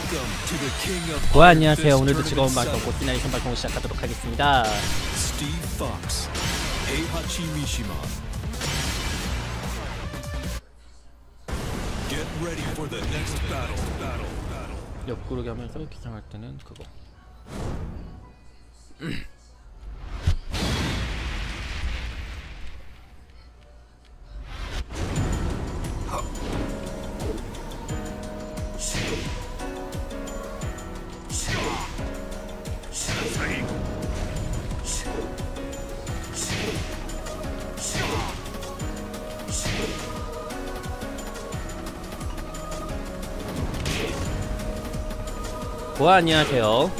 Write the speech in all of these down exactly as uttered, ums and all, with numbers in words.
와, 안녕하세요. 오늘도 즐거운 방송 고티나이션 방송 시작하도록 하겠습니다. 옆구르기 하면서 기상할 때는 그거. 와, 안녕하세요.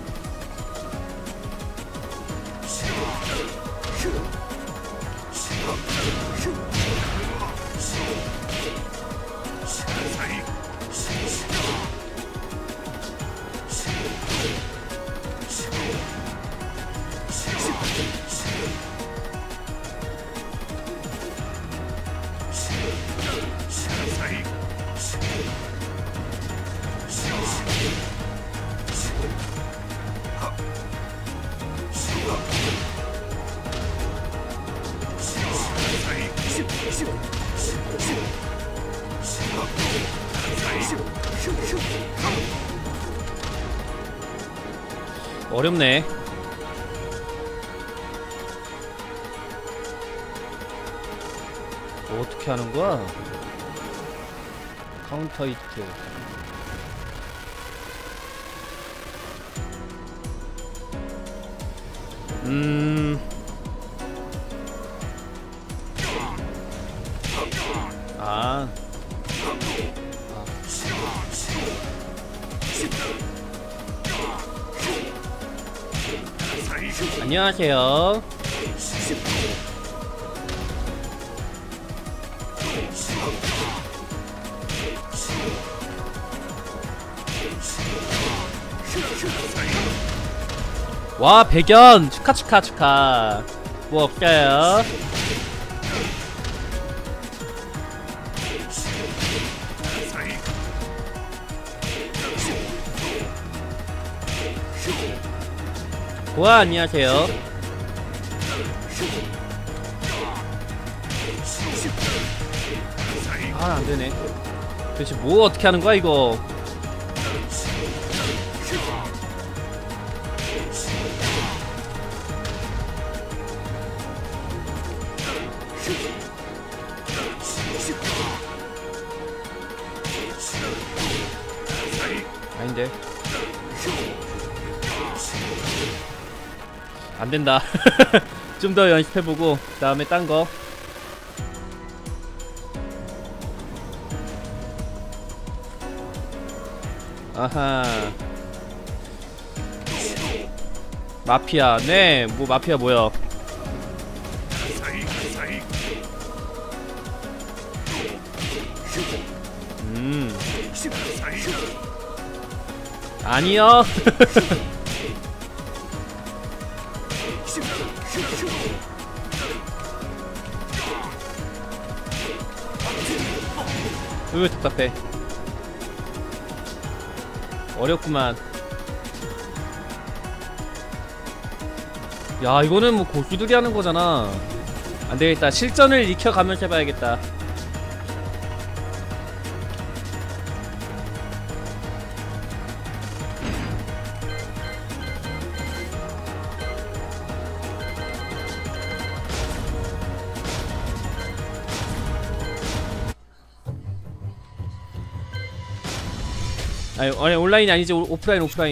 어렵네. 어떻게 하는 거야? 카운터 히트. 음. 아. 안녕하세요. 와, 백연 축하 축하 축하. 뭐 없어요? 와, 안녕하세요. 아, 안되네. 도대체 뭐 어떻게 하는 거야 이거. 아닌데. 안된다. 좀 더 연습해보고 그 다음에 딴거. 아하. 마피아. 네, 뭐 마피아 뭐야. 음. 아니요. 으, 답답해. 어렵구만. 야, 이거는 뭐 고수들이 하는 거잖아. 안되겠다. 실전을 익혀가면서 해봐야겠다. 아니, 아니 온라인이 아니지. 오, 오프라인 오프라인.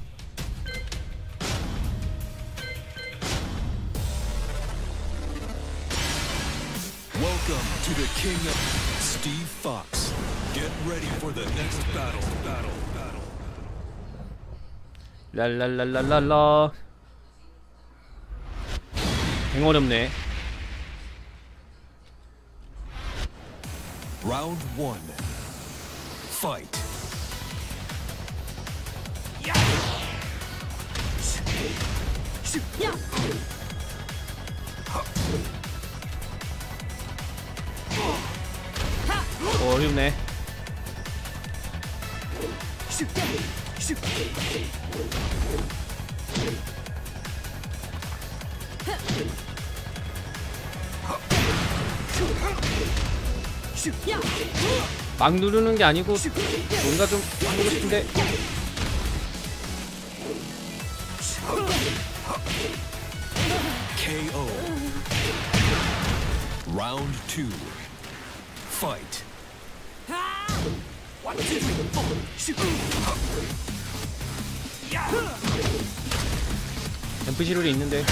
Welcome to the King of Steve Fox. Get ready for the next battle. Battle. Battle. 랄랄랄랄랄라. eng 어렵네. Round one. Fight. 어, 어렵네. 막 누르는 게 아니고 뭔가 좀 하고 싶은데. 케이오. Round two. Fight. 앰프 시룰이 있는데.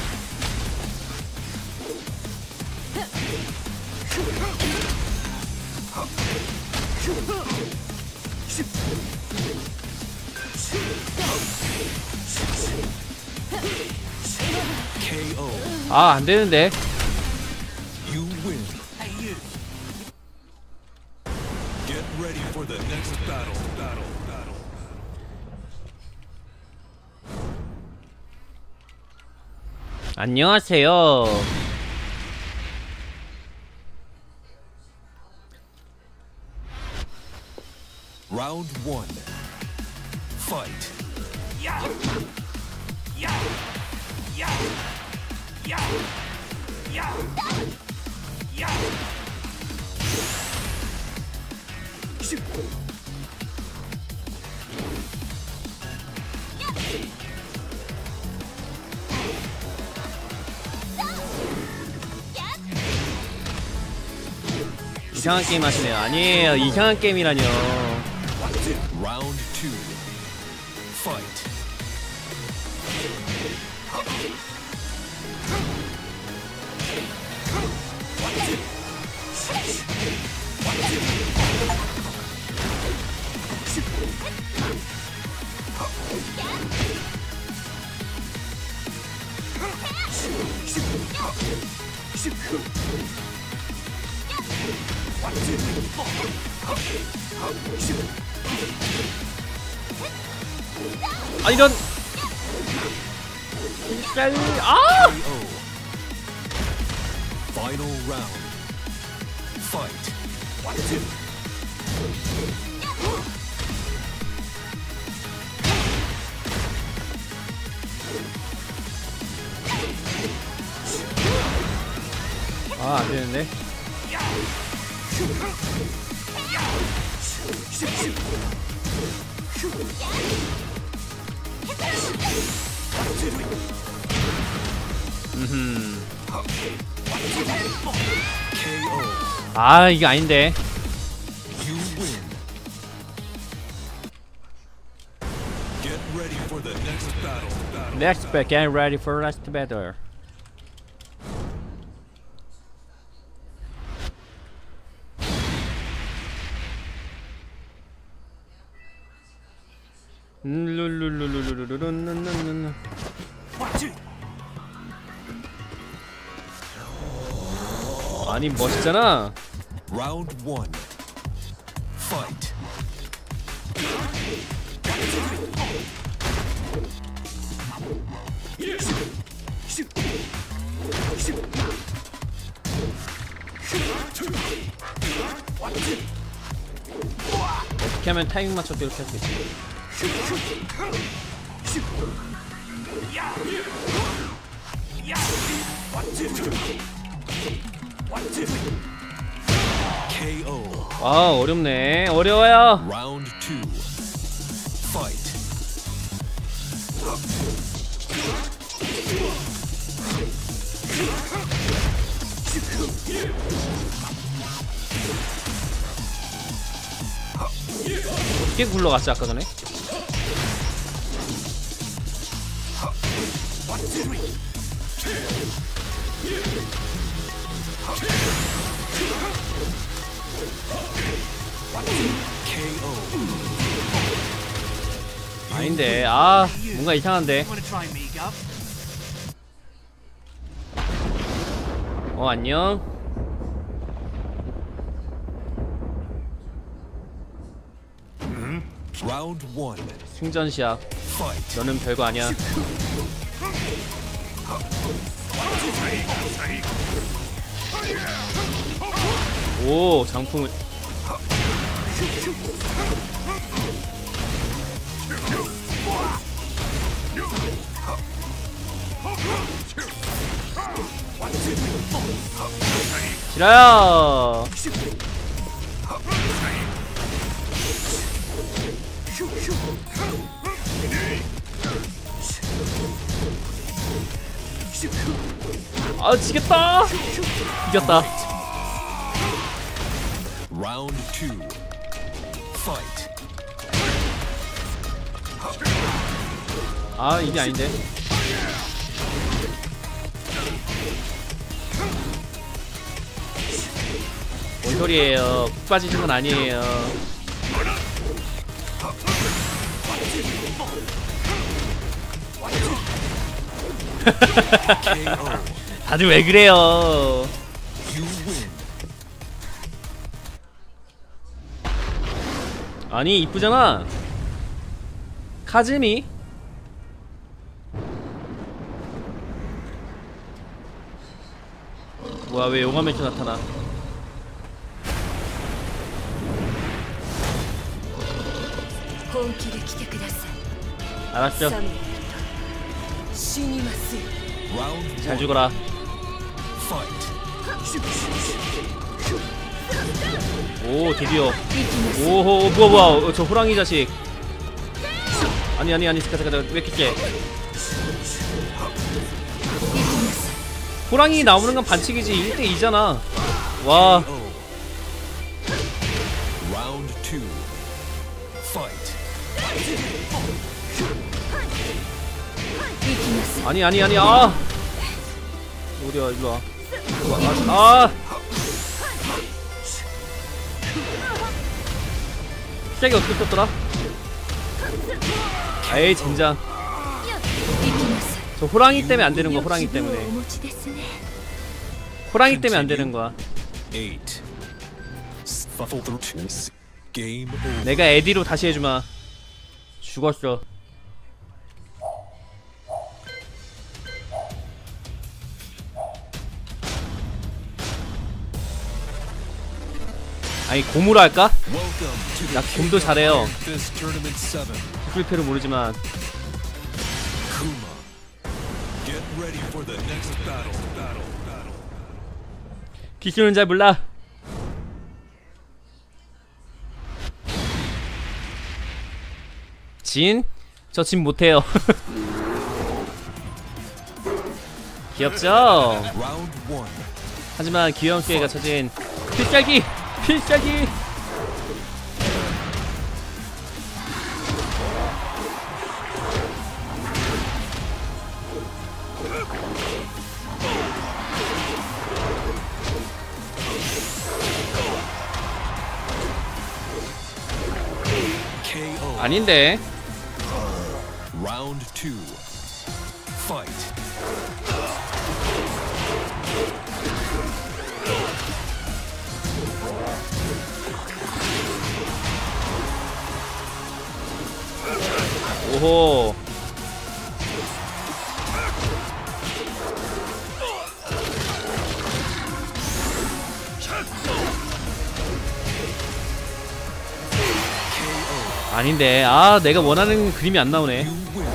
케이오. 아, 안 되는데. You win. Get ready for the next battle. Battle. Battle. 안녕하세요. Round one. Fight. 이상한 게임 하시네요. 아니에요. 이상한 게임이라뇨. Round two. Fight. 아, 이런. 쌀. 아! 케이오. Final round. Fight. 아, 안 되는데. 음흠. 케이오. 아, 이게 아닌데. You win. Get ready for the next battle. Battle. Next back, get ready for last battle. 룰룰룰룰룰룰룰룰룰룰룰. 아니, 멋있잖아. Round one. Fight. 어떻게 하면 타이밍 맞춰서 이렇게 할 수 있지? 케이오. 와, 어렵네. 어려워요. Round two. Fight. 어떻게 굴러갔지 아까 전에? 케이오. 아닌데. 아, 뭔가 이상한데. 어, 안녕. Round one. 승전시야. Fight. 너는 별거 아니야. 오, 장풍을. 지라야. 아 지겠다. 이겼다. Round two. Fight. 아 이게 아닌데. 뭔 소리예요? 푹 빠지는 건 아니에요. 다들 왜 그래요? You win. 아니 이쁘잖아. 카즈미. 뭐야 왜 용암에 이렇게 나타나? 알았죠. Round 잘 one. 죽어라. Fight. 오 드디어. 오호 뭐야 뭐야 어, 저 호랑이 자식. 아니 아니 아니 잠깐 잠깐 왜 이렇게 호랑이 나오는 건 반칙이지. 일 대 이잖아 와. Oh. Round two. Fight. 아니 아니 아니 아 어디야 일로와. 아 시작이 어떻게 떴더라? 에이 젠장. 저 호랑이 때문에 안 되는 거야. 호랑이 때문에. 호랑이 때문에 안 되는 거야. Eight. Fuffle through two. Game over. 내가 에디로 다시 해주마. 죽었어. 아니 곰으로 할까? Welcome to 나 the 곰도 잘해요. this tournament seven. 풀패로 모르지만. Kuma. Get ready for the next battle. Battle. Battle. 기술은 잘 몰라. 진? 저 진 못해요. 귀엽죠? Round one. 하지만 귀여운 꾀가 쳐진 필살기! 필살기! K O. 아닌데. Round two. Fight. 오호. 아닌데. 아 내가 원하는 그림이 안 나오네. You win.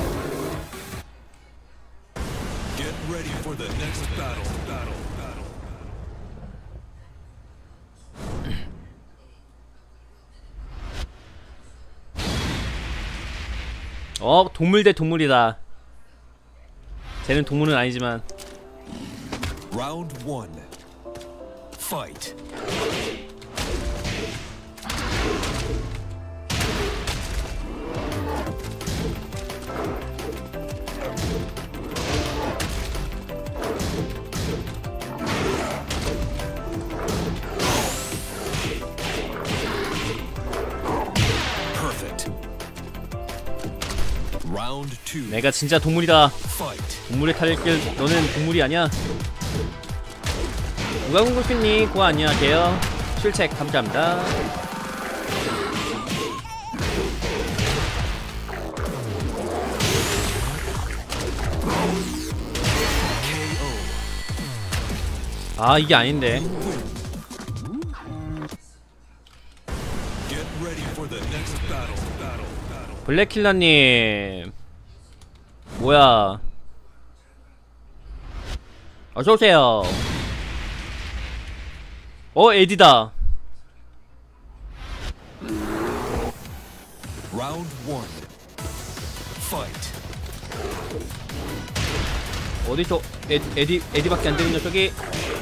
Get ready for the next battle. Battle. Battle. 어 동물 대 동물이다. 쟤는 동물은 아니지만. Round one. Fight. Perfect. Round two. 내가 진짜 동물이다. Fight. 동물의 탈길. 너는 동물이 아니야. 무가공급님 고아 안녕하세요. 출첵 감사합니다. 아 이게 아닌데. Get ready for the next battle. Battle. Battle. 블랙킬러님 뭐야 어서오세요. 어 에디다. Round one. Fight. 어디서 에, 에디 에디밖에 안 되는 녀석이.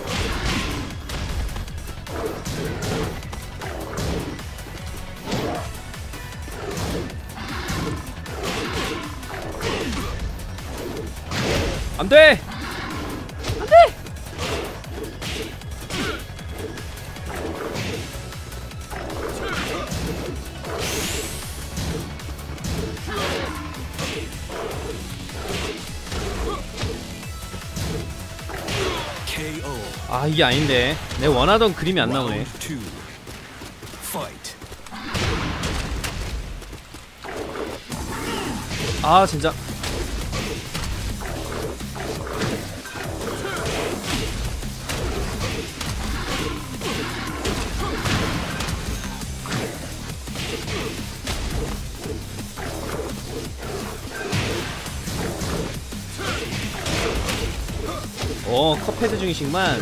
안돼! 안돼! 케이오. 아 이게 아닌데. 내 원하던 그림이 안 나오네. Round two. Fight. 아 진짜. 어 컵헤드 중이시구만.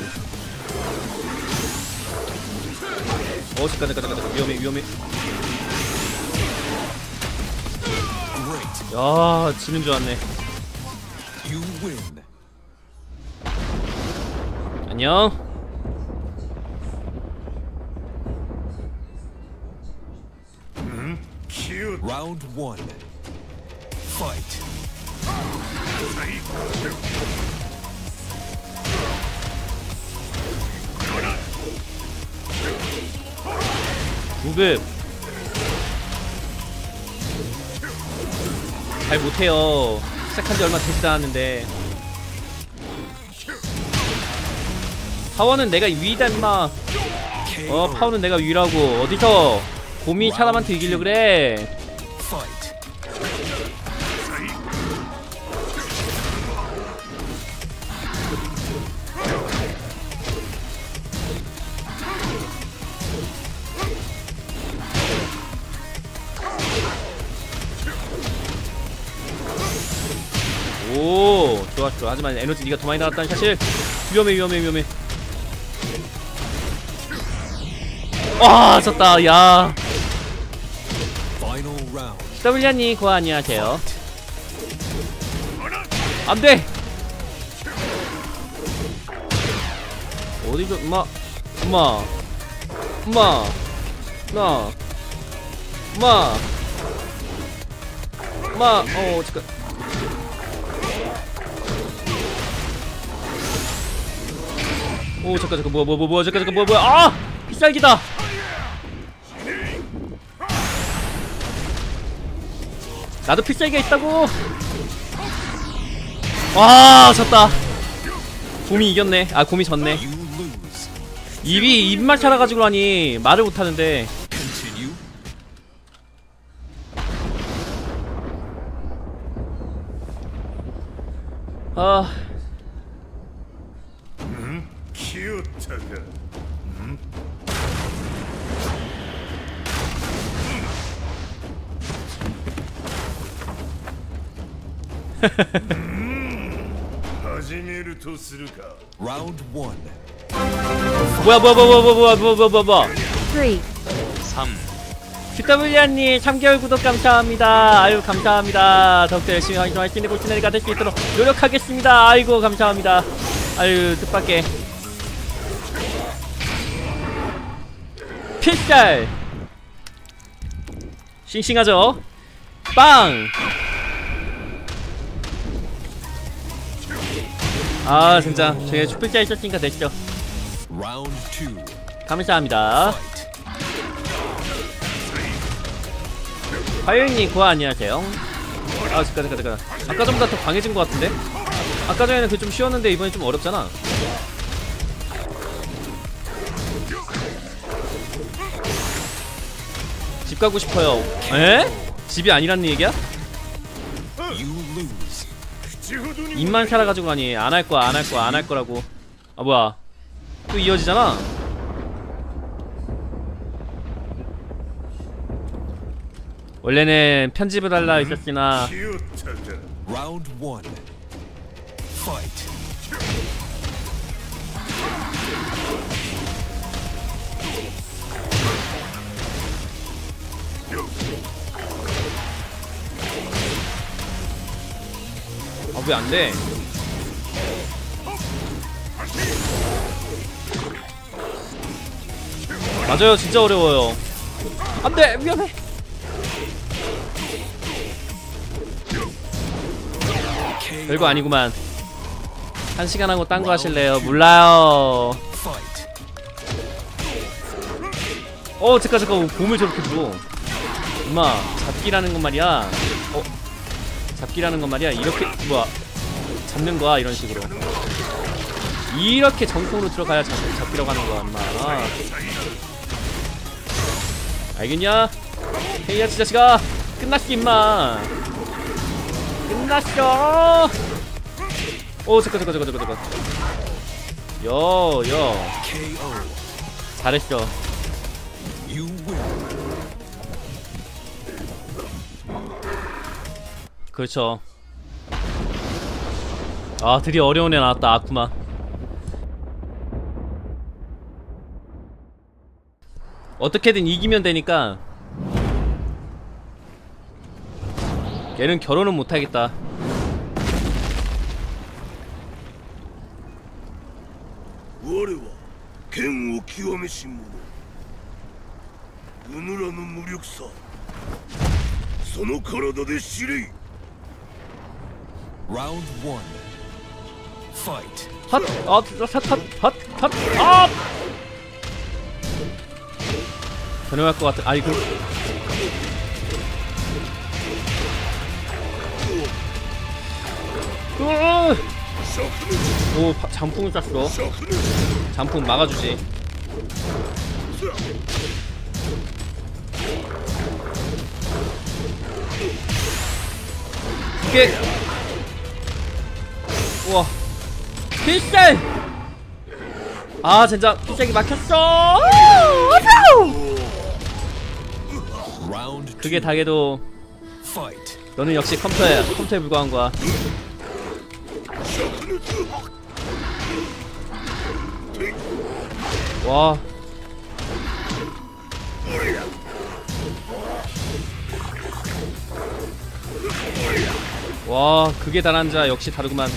어 잠깐 잠깐 잠깐 위험해 위험해. Great. 야 지는 줄 알았네. You win. 안녕. Round one. Fight. 구급. 잘 못해요. 시작한지 얼마 되지도 않았는데. 파워는 내가 위다 임마. 어 파워는 내가 위라고. 어디서 곰이 사람한테 이기려 그래. Fight. 오 좋아 좋아. 하지만 에너지 니가 더 많이 나왔다는 사실. 위험해 위험해 위험해. 와 졌다. 야 Final round. 더블유니 고아 안녕하세요. 안돼. 어디서 엄마 엄마 엄마 나 엄마 엄마 어 잠깐. 오 잠깐 잠깐 뭐야 뭐야 뭐야 잠깐 잠깐 뭐야 뭐야 아 필살기다. 나도 필살기가 있다고. 와 졌다. 곰이 이겼네. 아 곰이 졌네. You lose. 입이 입만 차라가지고 하니 말을 못하는데. Continue. 아 키우타가始めるとするか Round one. 뭐야 뭐야 뭐야 뭐야 뭐야 뭐야 뭐야 뭐야 뭐야. three, 큐더블유님 삼 개월 구독 감사합니다. 아유 감사합니다. 더욱더 열심히 활동할 수 있는 볼트네리가 될 수 있도록 노력하겠습니다. 아이고 감사합니다. 아유 뜻밖의 필살. 싱싱하죠? 빵! 아 진짜 저희 슈플자 있었으니까 됐죠. Round two. 감사합니다. Fight. 화요일님 고아 안녕하세요. 아 잠깐 잠깐 잠깐. 아까 전보다 더 강해진 것 같은데? 아까 전에는 그 좀 쉬웠는데 이번엔 좀 어렵잖아. 집 가고 싶어요. 에? 집이 아니라는 얘기야? You lose. 입만 살아가지고 하니 안 할 거야 안 할 거야 안 할 거라고. 아 뭐야 또 이어지잖아. 원래는 편집을 할라 했었으나 키우타가 Round one. Fight. 왜 안 돼? 맞아요, 진짜 어려워요. 안 돼! 위험해! 별거 아니구만. 한 시간 하고 딴 거 하실래요? 몰라요. 어, 잠깐, 잠깐. 봄을 저렇게 불어. 엄마, 잡기라는 건 말이야. 어, 잡기라는 건 말이야. 이렇게, 뭐야. 잡는 거야, 이런 식으로. 이렇게 정통으로 들어가야 잡, 잡기라고 하는 거야, 엄마. 알겠냐? 헤이야, 지자식아! 끝났어, 임마! 끝났어! 오, 잠깐, 잠깐, 잠깐, 잠깐, 잠깐. 여, 여. 잘했어. 그렇죠. 아, 드디어 어려운 애 나왔다, 아쿠마. 어떻게든 이기면 되니까. 얘는 결혼은 못하겠다. Round one. Fight. 핫! 핫! 핫! 핫! 핫! 핫! 핫! 변형할 것 같아. 아이고. 으으! 오, 바, 잠풍을 쐈어. 잠풍 막아주지. 이게 우와 필살! 아 진짜 필살기 막혔어. 그게 다게도 너는 역시 컴퓨터야. 컴퓨터에 불과한 거야. 와. 와, 그게 다른 자 역시 다르구만.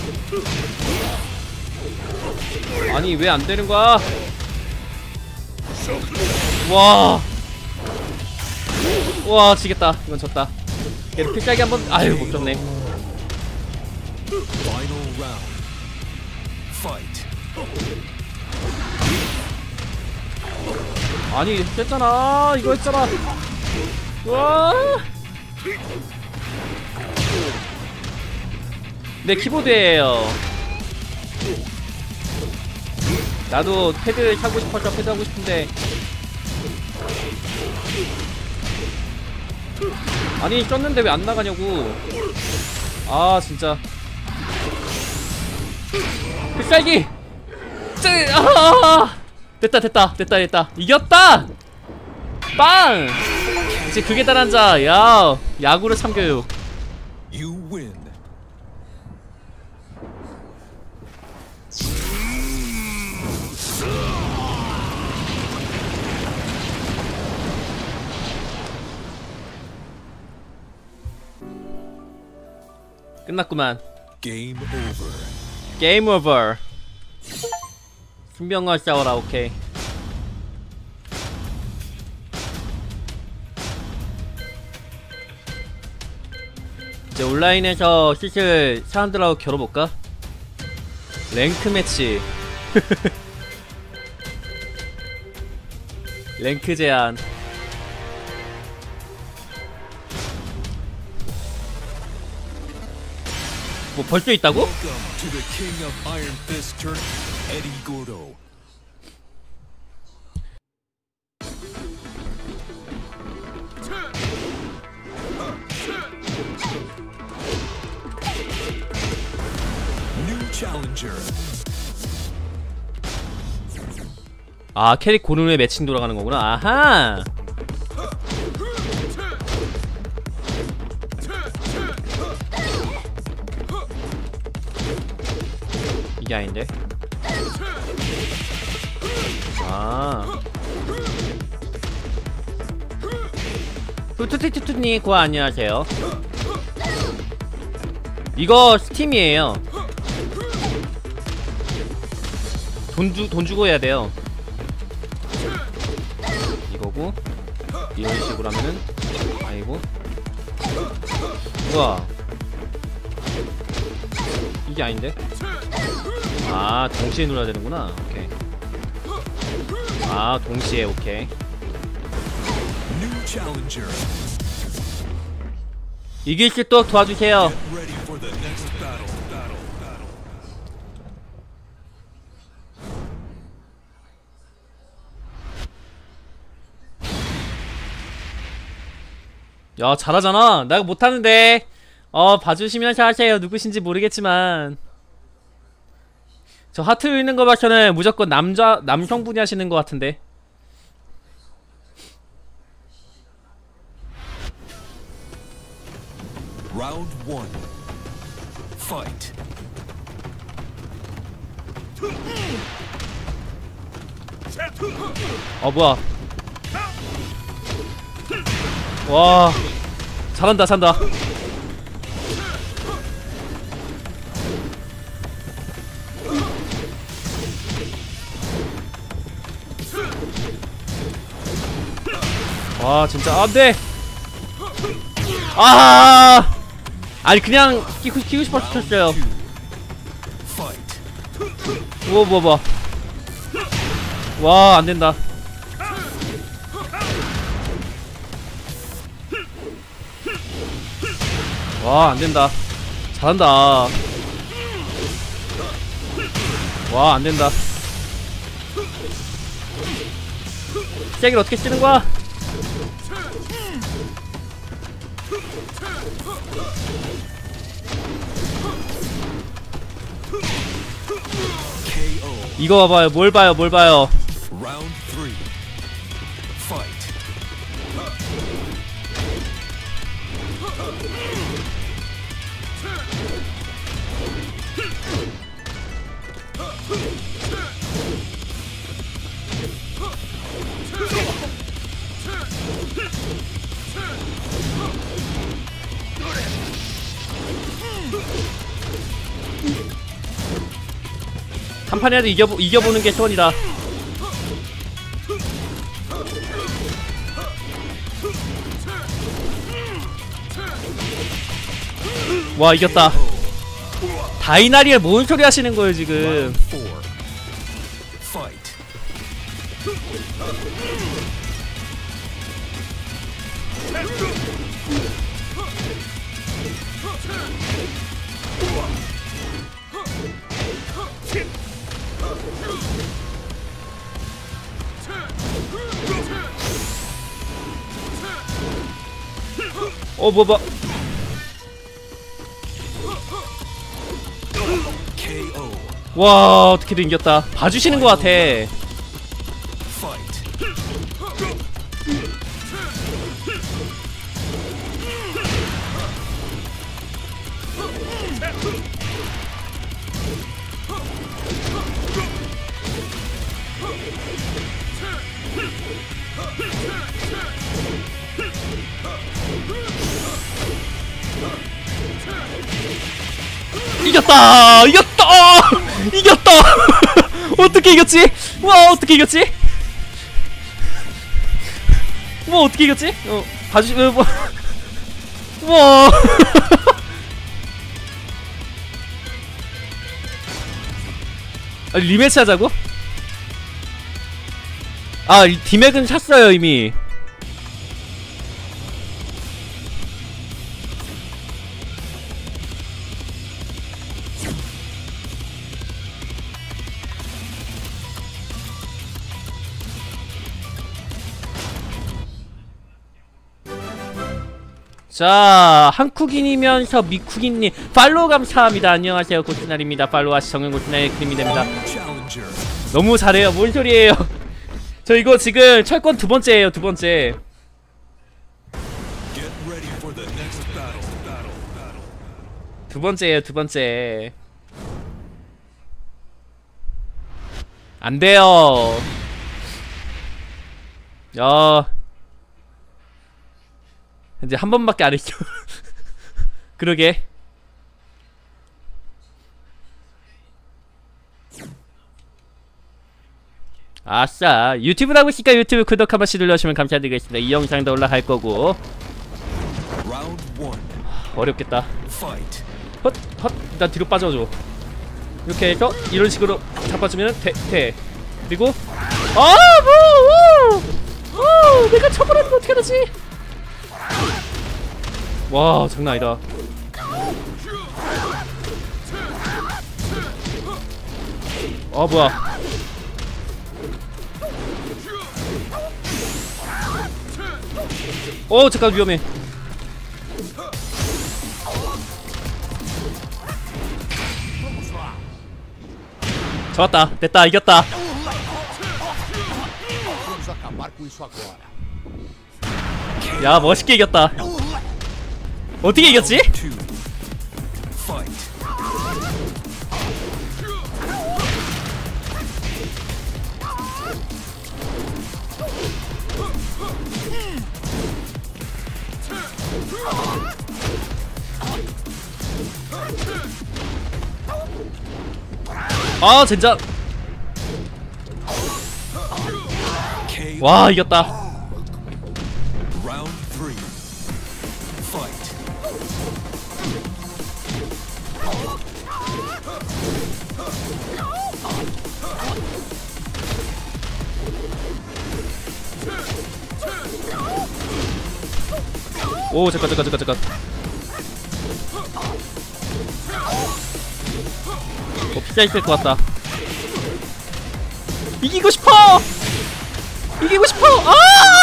아니 왜 안 되는 거야? 와. 와, 지겠다. 이건 졌다. 얘를 필살기 한번. 아유, 못 졌네. 아니 했잖아. 이거 했잖아. 와. 네, 키보드예요. 나도 패드 사고 싶어서 패드 하고 싶은데. 아니 썼는데 왜 안 나가냐고. 아 진짜. 필살기. 아! 됐다 됐다 됐다 됐다. 이겼다. 빵. 이제 그게 다란 자. 야, 야구를 참교육. You win. 끝났구만. Game over. 게임 오버. 신병과 싸워라. 오케이. 이제 온라인에서 슬슬 사람들하고 겨뤄볼까? 랭크 매치. 랭크 제한. 뭐 벌써 있다고? Welcome to the King of Iron Fist tournament, Eddie Gordo. New challenger. 아, 캐릭 고른 후에 매칭 돌아가는 거구나. 아하. 이게 아닌데. 아. 투투투투니 고아 안녕하세요. 이거 스팀이에요. 돈, 주, 돈 주고 해야 돼요. 이거고 이런 식으로 하면은 아이고 우와 이게 아닌데? 아 동시에 눌러야 되는구나. 오케이. 아 동시에 오케이. New challenger. 이길 수 있도록 도와주세요. Get ready for the next battle. Battle. Battle. 야 잘하잖아. 나 이거 못하는데. 어 봐주시면서 하세요. 누구신지 모르겠지만 저 하트 있는 거 봐서는 무조건 남자 남성분이 하시는 것 같은데. Round one. Fight. 어 뭐야. 와 잘한다 잘한다. 와 진짜 안돼. 아 아니 그냥 끼고, 끼고 싶어서 쳤어요. Fight. 우와 뭐 뭐. 와 안된다. 와 안된다. 잘한다. 와 안된다. 잭을 어떻게 쓰는 거야? K O. 이거 봐봐요. 뭘 봐요 뭘 봐요. Round three. Fight. 한 판이라도 이겨보, 이겨보는 게 소원이다. 와 이겼다. 다이나리엘 뭔 소리 하시는 거예요 지금. Round four. Fight. 어 뭐 뭐. K O. 와 어떻게든 이겼다. 봐주시는 것 같아. Fight. 이겼다! 이겼다! 이겼다! 어떻게 이겼지? 와 어떻게 이겼지? 뭐 어떻게 이겼지? 어 봐주 어, 뭐. 와 아, 리매치 하자고? 아 디맥은 샀어요 이미. 자 한국인이면서 미국인님 팔로우 감사합니다. 안녕하세요 고스날입니다. 팔로우하시 정은 고스날의 그림이 됩니다. Challenger. 너무 잘해요. 뭔 소리예요. 저 이거 지금 철권 두 번째예요. 두 번째. Get ready for the next battle. Battle. Battle. 두 번째예요. 두 번째. 안 돼요. 야. 이제 한 번밖에 안 했죠. 그러게. 아싸. 유튜브를 하고 있으니까 유튜브 구독 한 번씩 눌러주시면 감사드리겠습니다. 이 영상도 올라갈 거고. Round one. 어렵겠다. Fight. 헛! 헛! 나 뒤로 빠져줘. 이렇게 해서 이런 식으로 잡아주면 돼, 돼. 그리고 아! 뭐! 오! 오! 내가 쳐버렸는데 어떻게 하지? 와, 장난 아니다. 아, 뭐야. 어, 잠깐 위험해. 좋았다. 됐다. 이겼다. 야, 멋있게 이겼다. 어떻게 이겼지? Two. Fight. 아, 진짜. K. 와, 이겼다. Round three. Fight. 오, 잠깐 잠깐 잠깐 잠깐. 어, 피자 있을 것 같다. 이기고 싶어! 이기고 싶어! 아!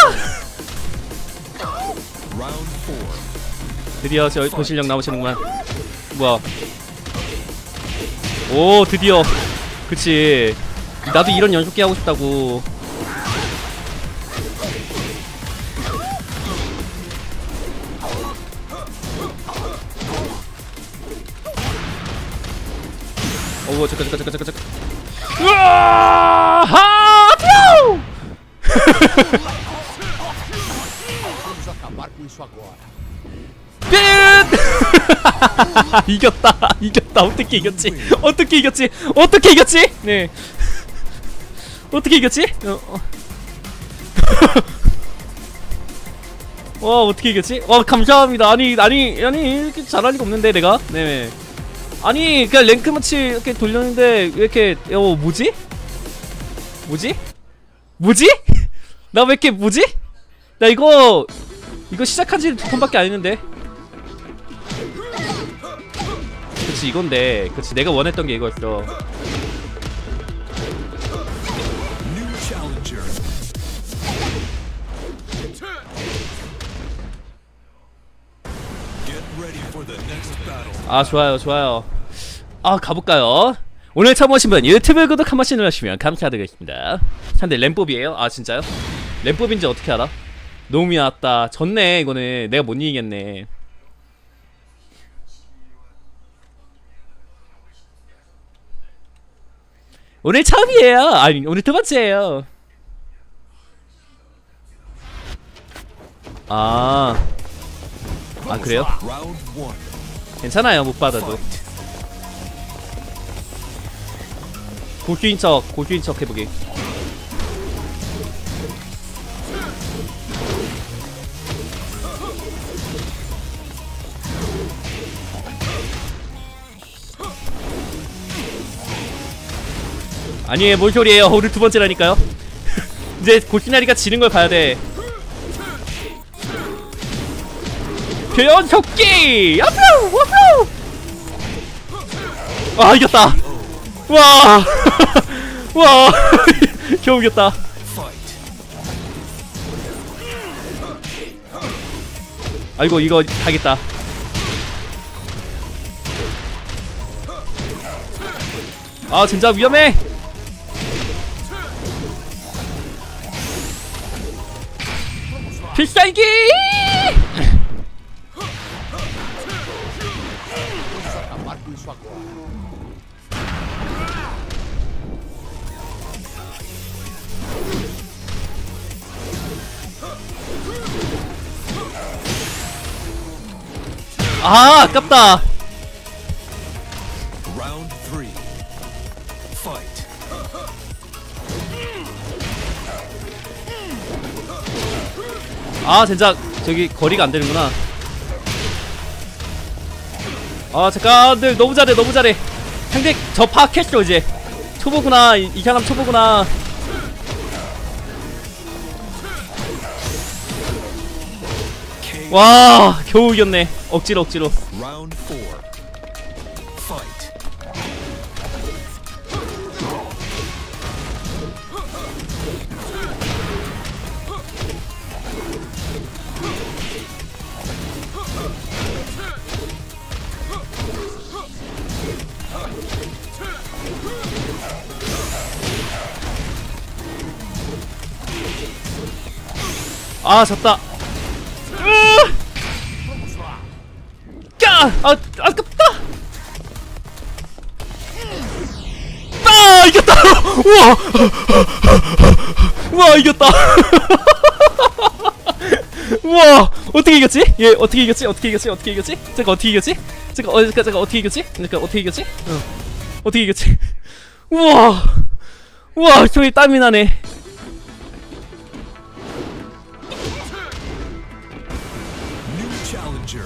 Round four. 드디어 저 도실력 나오시는구만. 뭐야? 오, 드디어. 그치. 나도 이런 연속기 하고 싶다고. 오, 잠깐 잠깐 잠깐 잠깐 잠깐. 으아! 하! 뾰! 끝! 이겼다. 이겼다. 어떻게 이겼지? 어떻게 이겼지? 어떻게 이겼지? 네. 어떻게 이겼지? 어, 어. 와, 어떻게 이겼지? 와, 감사합니다. 아니, 아니, 아니, 이렇게 잘할 리가 없는데, 내가? 네. 아니, 그냥 랭크 매치 이렇게 돌렸는데, 왜 이렇게, 어, 뭐지? 뭐지? 뭐지? 나 왜 이렇게, 뭐지? 나 이거, 이거 시작한 지 두 번밖에 안 했는데. 그치, 이건데. 그치, 내가 원했던 게 이거였어. New challenger. Get ready for the next battle. 아, 좋아요, 좋아요. 아, 가볼까요? 오늘 처음 오신 분 유튜브 구독 한 번씩 눌러주시면 감사드리겠습니다. 상대 램법이에요? 아, 진짜요? 램법인지 어떻게 알아? 너무 미안하다. 졌네. 이거는 내가 못 이기겠네. 오늘 처음이에요. 아니, 오늘 두 번째예요. 아, 아, 그래요? Round one. 괜찮아요. 못 받아도. 고수인 척, 고수인 척 해보기. 아니에요, 뭔 소리예요. 오늘 두 번째라니까요. 이제 고시나리가 지는 걸 봐야 돼. 표현 속기! 앞으로! 앞으로! 아, 이겼다! 와! 와! 겨우 이겼다. Fight. 아이고, 이거 하겠다. 아, 진짜 위험해! 필살기! 아, 아깝다. Round three. Fight. 아 젠장 저기 거리가 안 되는구나. 아 잠깐들 너무 잘해 너무 잘해. 상대 저 파악했어 이제. 초보구나 이, 이 사람 초보구나. 와 겨우 이겼네. 억지로 억지로. Round four. Fight. 아 졌다. 으! 까! 아 아깝다. 아 이겼다. 우와 우와 이겼다. 우와 어떻게 이겼지? 얘 어떻게 이겼지? 어떻게 이겼지? 어떻게 이겼지? 잠깐 어떻게 이겼지? 잠깐 어 잠깐 잠깐 어떻게 이겼지? 잠깐 어떻게 이겼지? 어 어떻게 이겼지? 우와 우와 저기 땀이 나네. New challenger.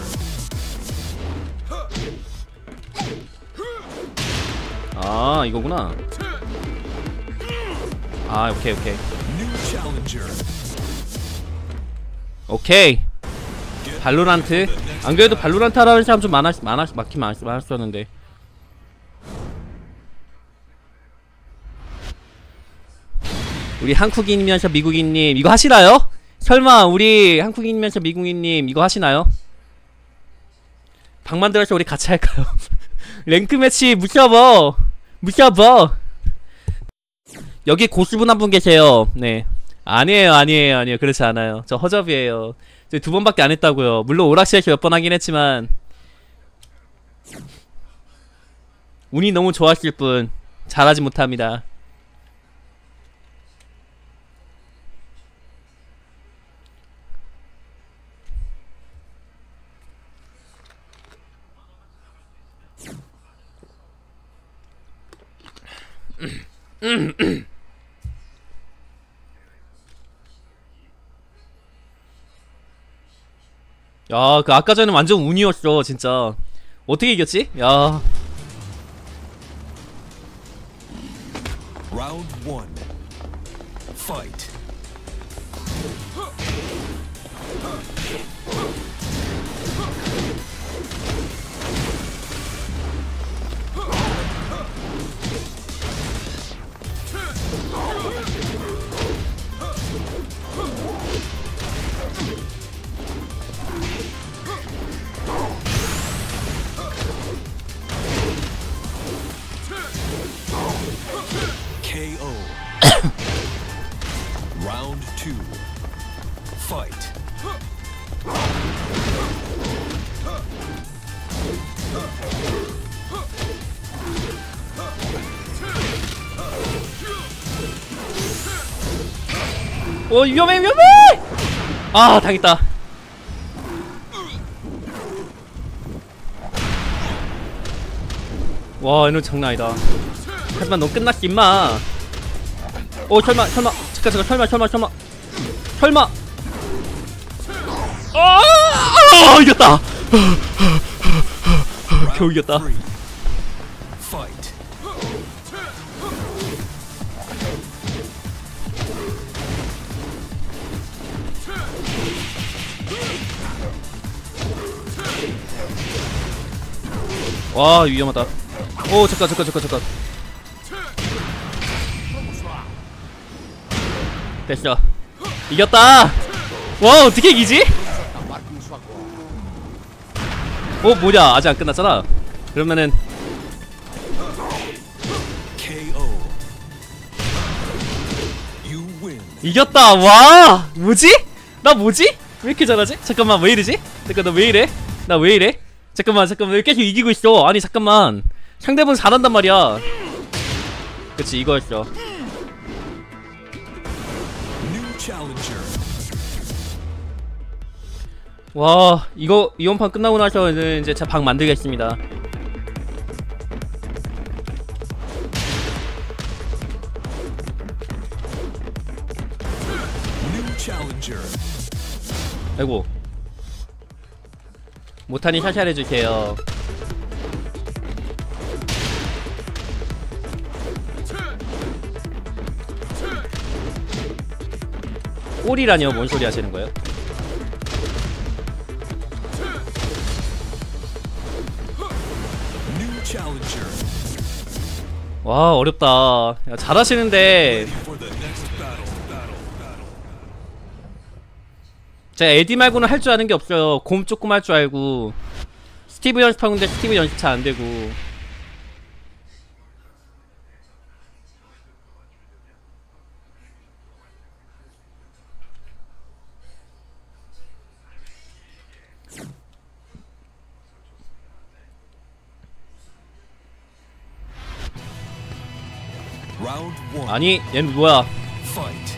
아 이거구나. 아 오케이 오케이 New challenger. 오케이. 발로란트. 안 그래도 발로란트 하라는 사람 좀 많아 많아 많긴 많, 많았었는데. 우리 한국인이면서 미국인님 이거 하시나요? 설마 우리 한국인이면서 미국인님 이거 하시나요? 방 만들어서 우리 같이 할까요? 랭크 매치 무셔버 무셔버. 여기 고수분 한 분 계세요. 네 아니에요 아니에요 아니에요 그렇지 않아요. 저 허접이에요. 저 두 번밖에 안 했다고요. 물론 오락실에서 몇 번 하긴 했지만 운이 너무 좋았을 뿐 잘하지 못합니다. 야, 그 아까 전에 완전 운이었어, 진짜. 어떻게 이겼지? 야. Round one. Fight. K O. Round two. Fight. 어, 위험해, 위험해! 아, 당했다. 와, 이거 장난 아니다. 하지만 넌 끝났지, 임마. 어, 설마, 설마. 잠깐, 잠깐, 설마, 설마, 설마. 설마. 아, 아, 이겼다. 겨우 이겼다. Three. Fight. 와, 위험하다. 오, 잠깐, 잠깐, 잠깐, 잠깐. 됐어. 이겼다. 와, 어떻게 이기지? 어, 뭐냐? 아직 안 끝났잖아. 그러면은 K O. You win. 이겼다. 와, 뭐지? 나 뭐지? 왜 이렇게 잘하지? 잠깐만, 왜 이러지? 잠깐, 나 왜 이래? 나 왜 이래? 잠깐만, 잠깐만, 왜 계속 이기고 있어? 아니, 잠깐만. 상대분 잘한단 말이야. 그치, 이거였어. New challenger. 와, 이거 이원판 끝나고 나서는 이제 제 방 만들겠습니다. New challenger. 아이고. 못하니 살살 해주세요. 꼴이라뇨? 뭔 소리 하시는 거예요? New challenger. 와 어렵다. 야, 잘하시는데 For the next battle. Battle. Battle. 제가 에디 말고는 할 줄 아는 게 없어요. 곰 조금 할 줄 알고 스티브 연습하고 있는데 스티브 연습 잘 안 되고. Round one. 아니 얘는 뭐야? Fight.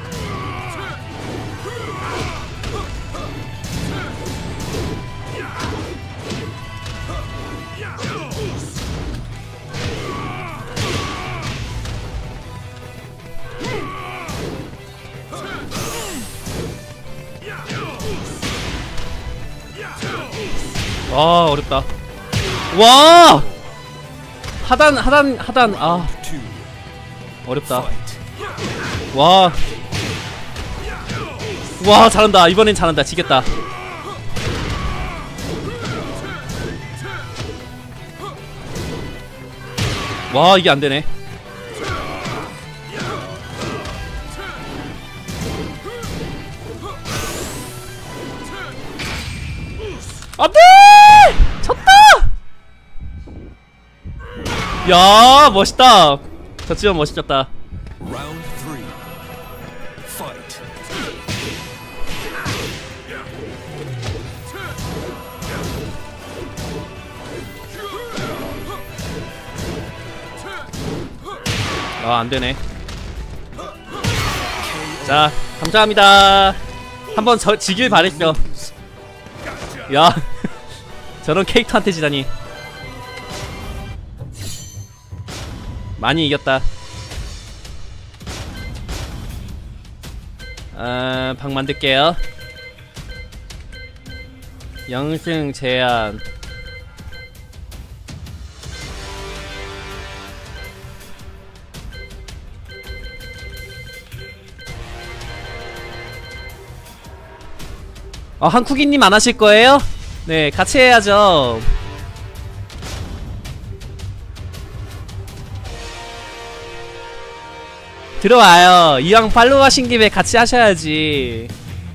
와 어렵다. 와 하단 하단 하단 아 Two. 어렵다. Fight. 와. 와 잘한다. 이번엔 잘한다. 지겠다. 와 이게 안되네. 안돼! 졌다! 야 멋있다. 저 지원 멋있었다. Round three. Fight. 아 안되네. 자 감사합니다. 한번 저 지길 바랬죠. 야 저런 캐릭터한테 지다니. 많이 이겼다. 아, 방 만들게요. 영승 제한. 아, 한쿠기님 안 하실 거예요? 네, 같이 해야죠. 들어와요. 이왕 팔로우 하신 김에 같이 하셔야지.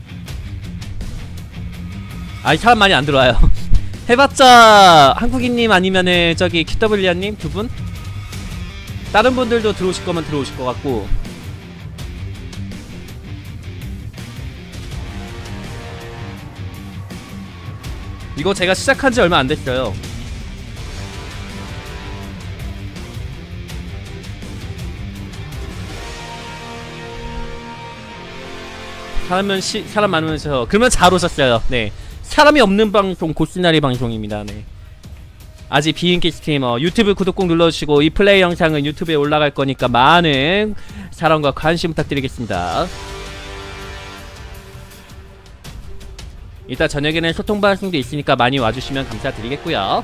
아이 사람 많이 안 들어와요. 해봤자 한국인님 아니면은 저기 큐더블유님 두 분? 다른 분들도 들어오실 거면 들어오실 것 같고. 이거 제가 시작한 지 얼마 안 됐어요. 사람은 시, 사람 많으면서 그러면 잘 오셨어요. 네, 사람이 없는 방송 고스나리 방송입니다. 네, 아직 비인기 스트리머 유튜브 구독 꼭 눌러주시고 이 플레이 영상은 유튜브에 올라갈 거니까 많은 사랑과 관심 부탁드리겠습니다. 이따 저녁에는 소통 방송도 있으니까 많이 와주시면 감사드리겠고요.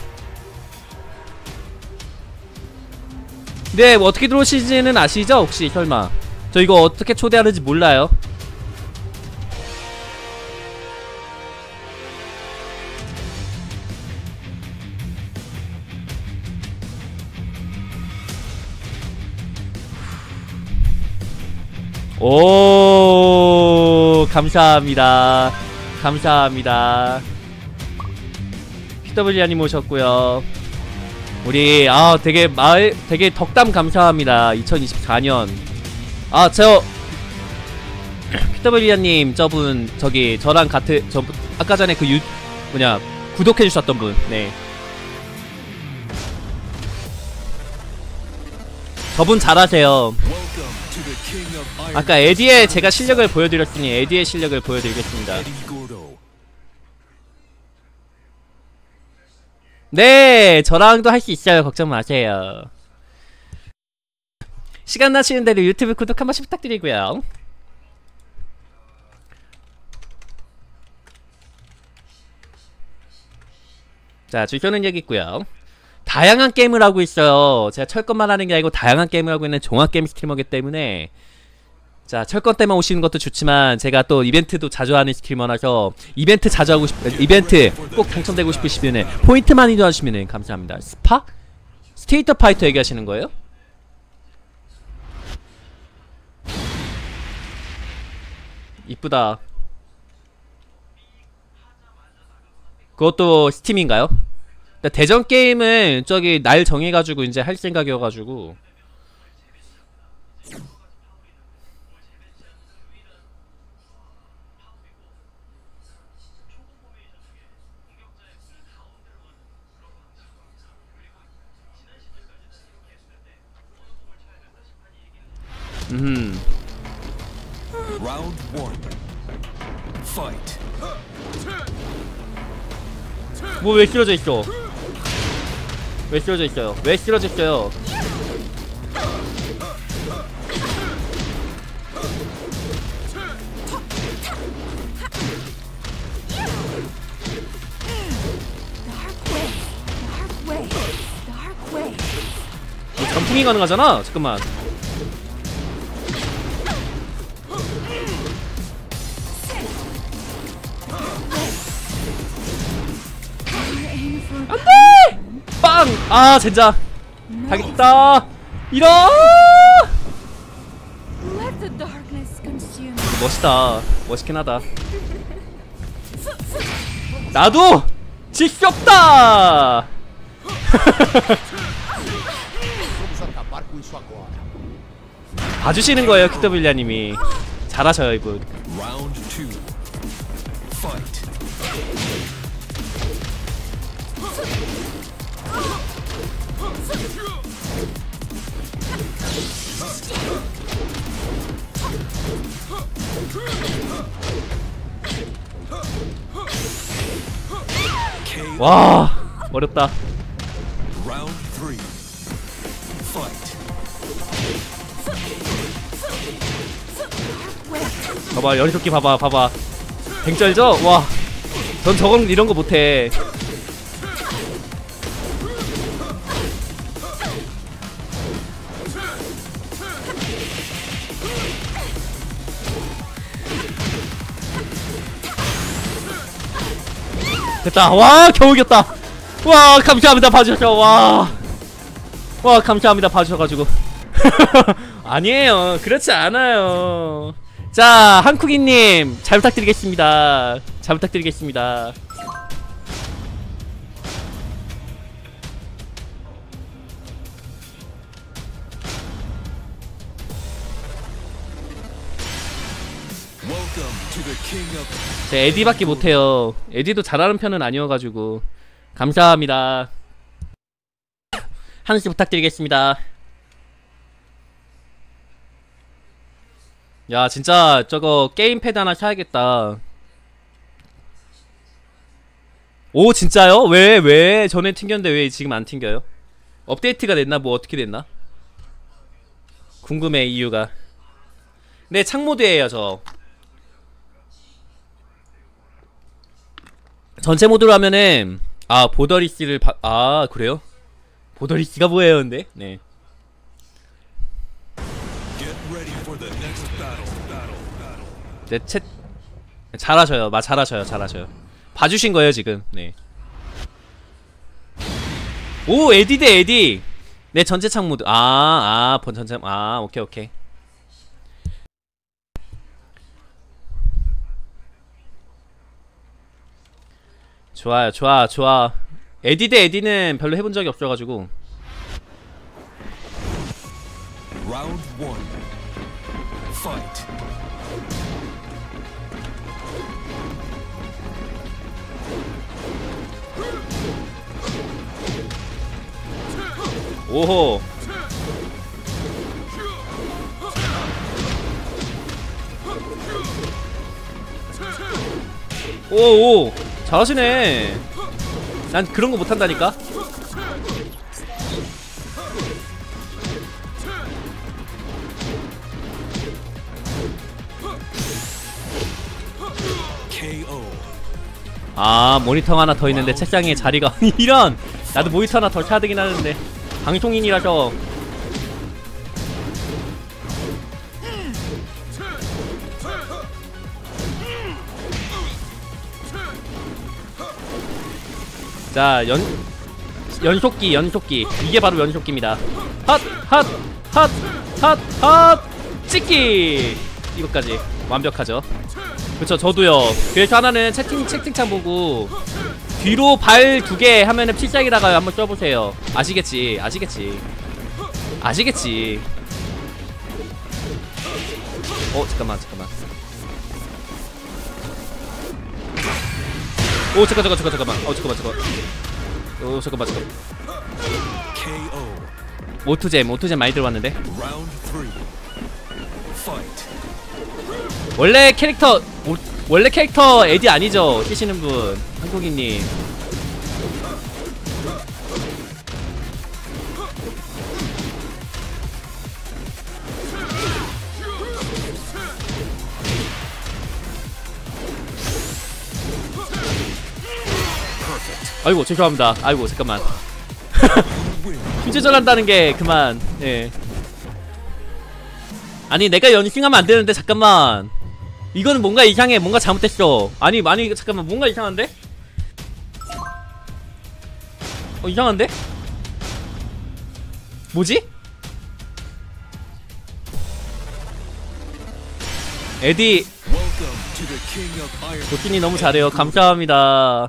네, 뭐 어떻게 들어오시지는 아시죠? 혹시 설마 저 이거 어떻게 초대하는지 몰라요. 오 감사합니다. 감사합니다. 큐더블유님 오셨고요. 우리 아 되게 마을 되게 덕담 감사합니다. 이천이십사 년 아 저 큐더블유님 저분 저기 저랑 같은 저 아까 전에 그 유 뭐냐 구독해 주셨던 분. 네, 저분 잘하세요. 아까 에디의 제가 실력을 보여드렸으니 에디의 실력을 보여드리겠습니다. 네, 저랑도 할 수 있어요. 걱정 마세요. 시간 나시는 대로 유튜브 구독 한 번씩 부탁드리고요. 자, 주표는 여기 있고요. 다양한 게임을 하고 있어요. 제가 철권만 하는 게 아니고 다양한 게임을 하고 있는 종합게임 스트리머이기 때문에 자, 철권 때만 오시는 것도 좋지만 제가 또 이벤트도 자주 하는 스트리머라서 이벤트 자주 하고 싶 이벤트 꼭 당첨되고 싶으시면은 포인트 많이 도와주시면은 감사합니다. 스파? 스테이트 파이터 얘기하시는 거예요? 이쁘다. 그것도 스팀인가요? 대전 게임은 저기 날 정해가지고 이제 할 생각이어가지고 음. Round one. Fight. 뭐 왜 쓰러져 있어? 왜 쓰러져 있어요? 왜 쓰러져 있어요? 뭐 전풍이 가능하잖아. 잠깐만. 안돼! 빵! 아 젠장. 당했다. 이런. 멋있다. 멋있긴 하다. 나도 질 수 없다. 봐주시는 거예요, 큐더빌리아님이. 잘하셔요 이분. Round two. Fight. 와 어렵다. Round three. Fight. 봐봐 연속기 봐봐 봐봐. 뱅쩔죠? 와. 전 저건 이런 거 못해. 됐다. 와 겨우 이겼다. 와 감사합니다 봐주셔서. 와. 와 감사합니다 봐주셔가지고. 아니에요 그렇지 않아요. 자 한쿠기님 잘 부탁드리겠습니다. 잘 부탁드리겠습니다. Welcome to the king of. 제 에디밖에 못해요. 에디도 잘하는 편은 아니어가지고 감사합니다. 하나씩 부탁드리겠습니다. 야 진짜 저거 게임패드 하나 사야겠다. 오 진짜요? 왜 왜 전에 튕겼는데 왜 지금 안 튕겨요? 업데이트가 됐나? 뭐 어떻게 됐나? 궁금해 이유가. 네 창모드예요 저. 전체 모드로 하면은 아 보더리스를 바... 아 그래요? 보더리스가 뭐예요 근데? 네. Get ready for the next battle. Battle. Battle. 네, 챗 잘하셔요. 마 잘하셔요. 잘하셔요. 봐주신 거예요 지금. 네. 오 에디 대 에디. 네 전체 창 모드. 아아 본 전체 아 오케이 오케이. 좋아요 좋아 좋아. 에디 대 에디는 별로 해본 적이 없어가지고. Round one. Fight. 오호. 오오 잘하시네. 난 그런 거 못한다니까. K O. 아 모니터가 하나 더 있는데 책상에 자리가 이런! 나도 모니터 하나 더 사야 되긴 하는데 방송인이라서. 자, 연 연속기 연속기 이게 바로 연속기입니다. 핫! 핫! 핫! 핫! 핫! 찍기! 이것까지 완벽하죠. 그쵸, 저도요. 그래서 하나는 채팅, 채팅창 보고 뒤로 발 두 개 하면은 필살기 나가요. 한번 써보세요. 아시겠지? 아시겠지? 아시겠지? 어 잠깐만 잠깐만. 오 잠깐 잠깐 잠깐 잠깐만. 어 잠깐만 잠깐. 오 잠깐만 잠깐. 케이오. 오투잼 오투잼 많이 들어왔는데. Round three. Fight. 원래 캐릭터 오, 원래 캐릭터 에디 아니죠? 쓰시는 분 한국인님. 아이고 죄송합니다. 아이고 잠깐만. 휴재전한다는 게 그만. 예. 아니 내가 연승하면 안 되는데 잠깐만. 이거는 뭔가 이상해. 뭔가 잘못됐어. 아니 아니 잠깐만 뭔가 이상한데? 어 이상한데? 뭐지? 에디 Welcome to the King of Iron. 도끼님 너무 잘해요. 감사합니다.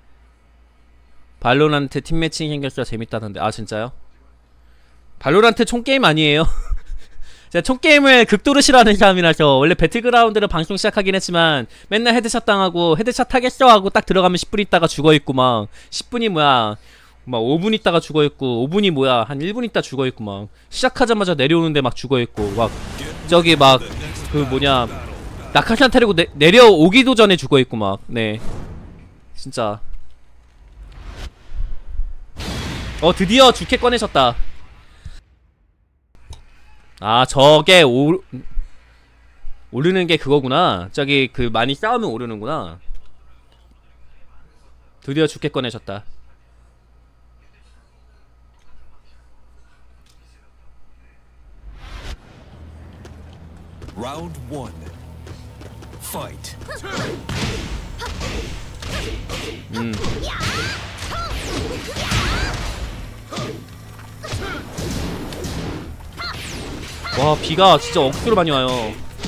발로란트 팀매칭 생겼어. 재밌다던데. 아 진짜요? 발로란트 총게임 아니에요? 제가 총게임을 극도로 싫어하는 사람이라서 원래 배틀그라운드를 방송 시작하긴 했지만 맨날 헤드샷 당하고 헤드샷 하겠어 하고 딱 들어가면 십 분 있다가 죽어있고 막 십 분이 뭐야 막 오 분 있다가 죽어있고 오 분이 뭐야 한 일 분 있다 죽어있고 막 시작하자마자 내려오는데 막 죽어있고 막 저기 막 그 뭐냐 낙하산 타려고 내, 내려오기도 전에 죽어있고 막 네 진짜. 어 드디어 주캐 꺼내셨다. 아 저게 오 오르는 게 그거구나. 저기 그 많이 싸우면 오르는구나. 드디어 주캐 꺼내셨다. Round one. Fight. 음. 와 비가 진짜 억수로 많이 와요.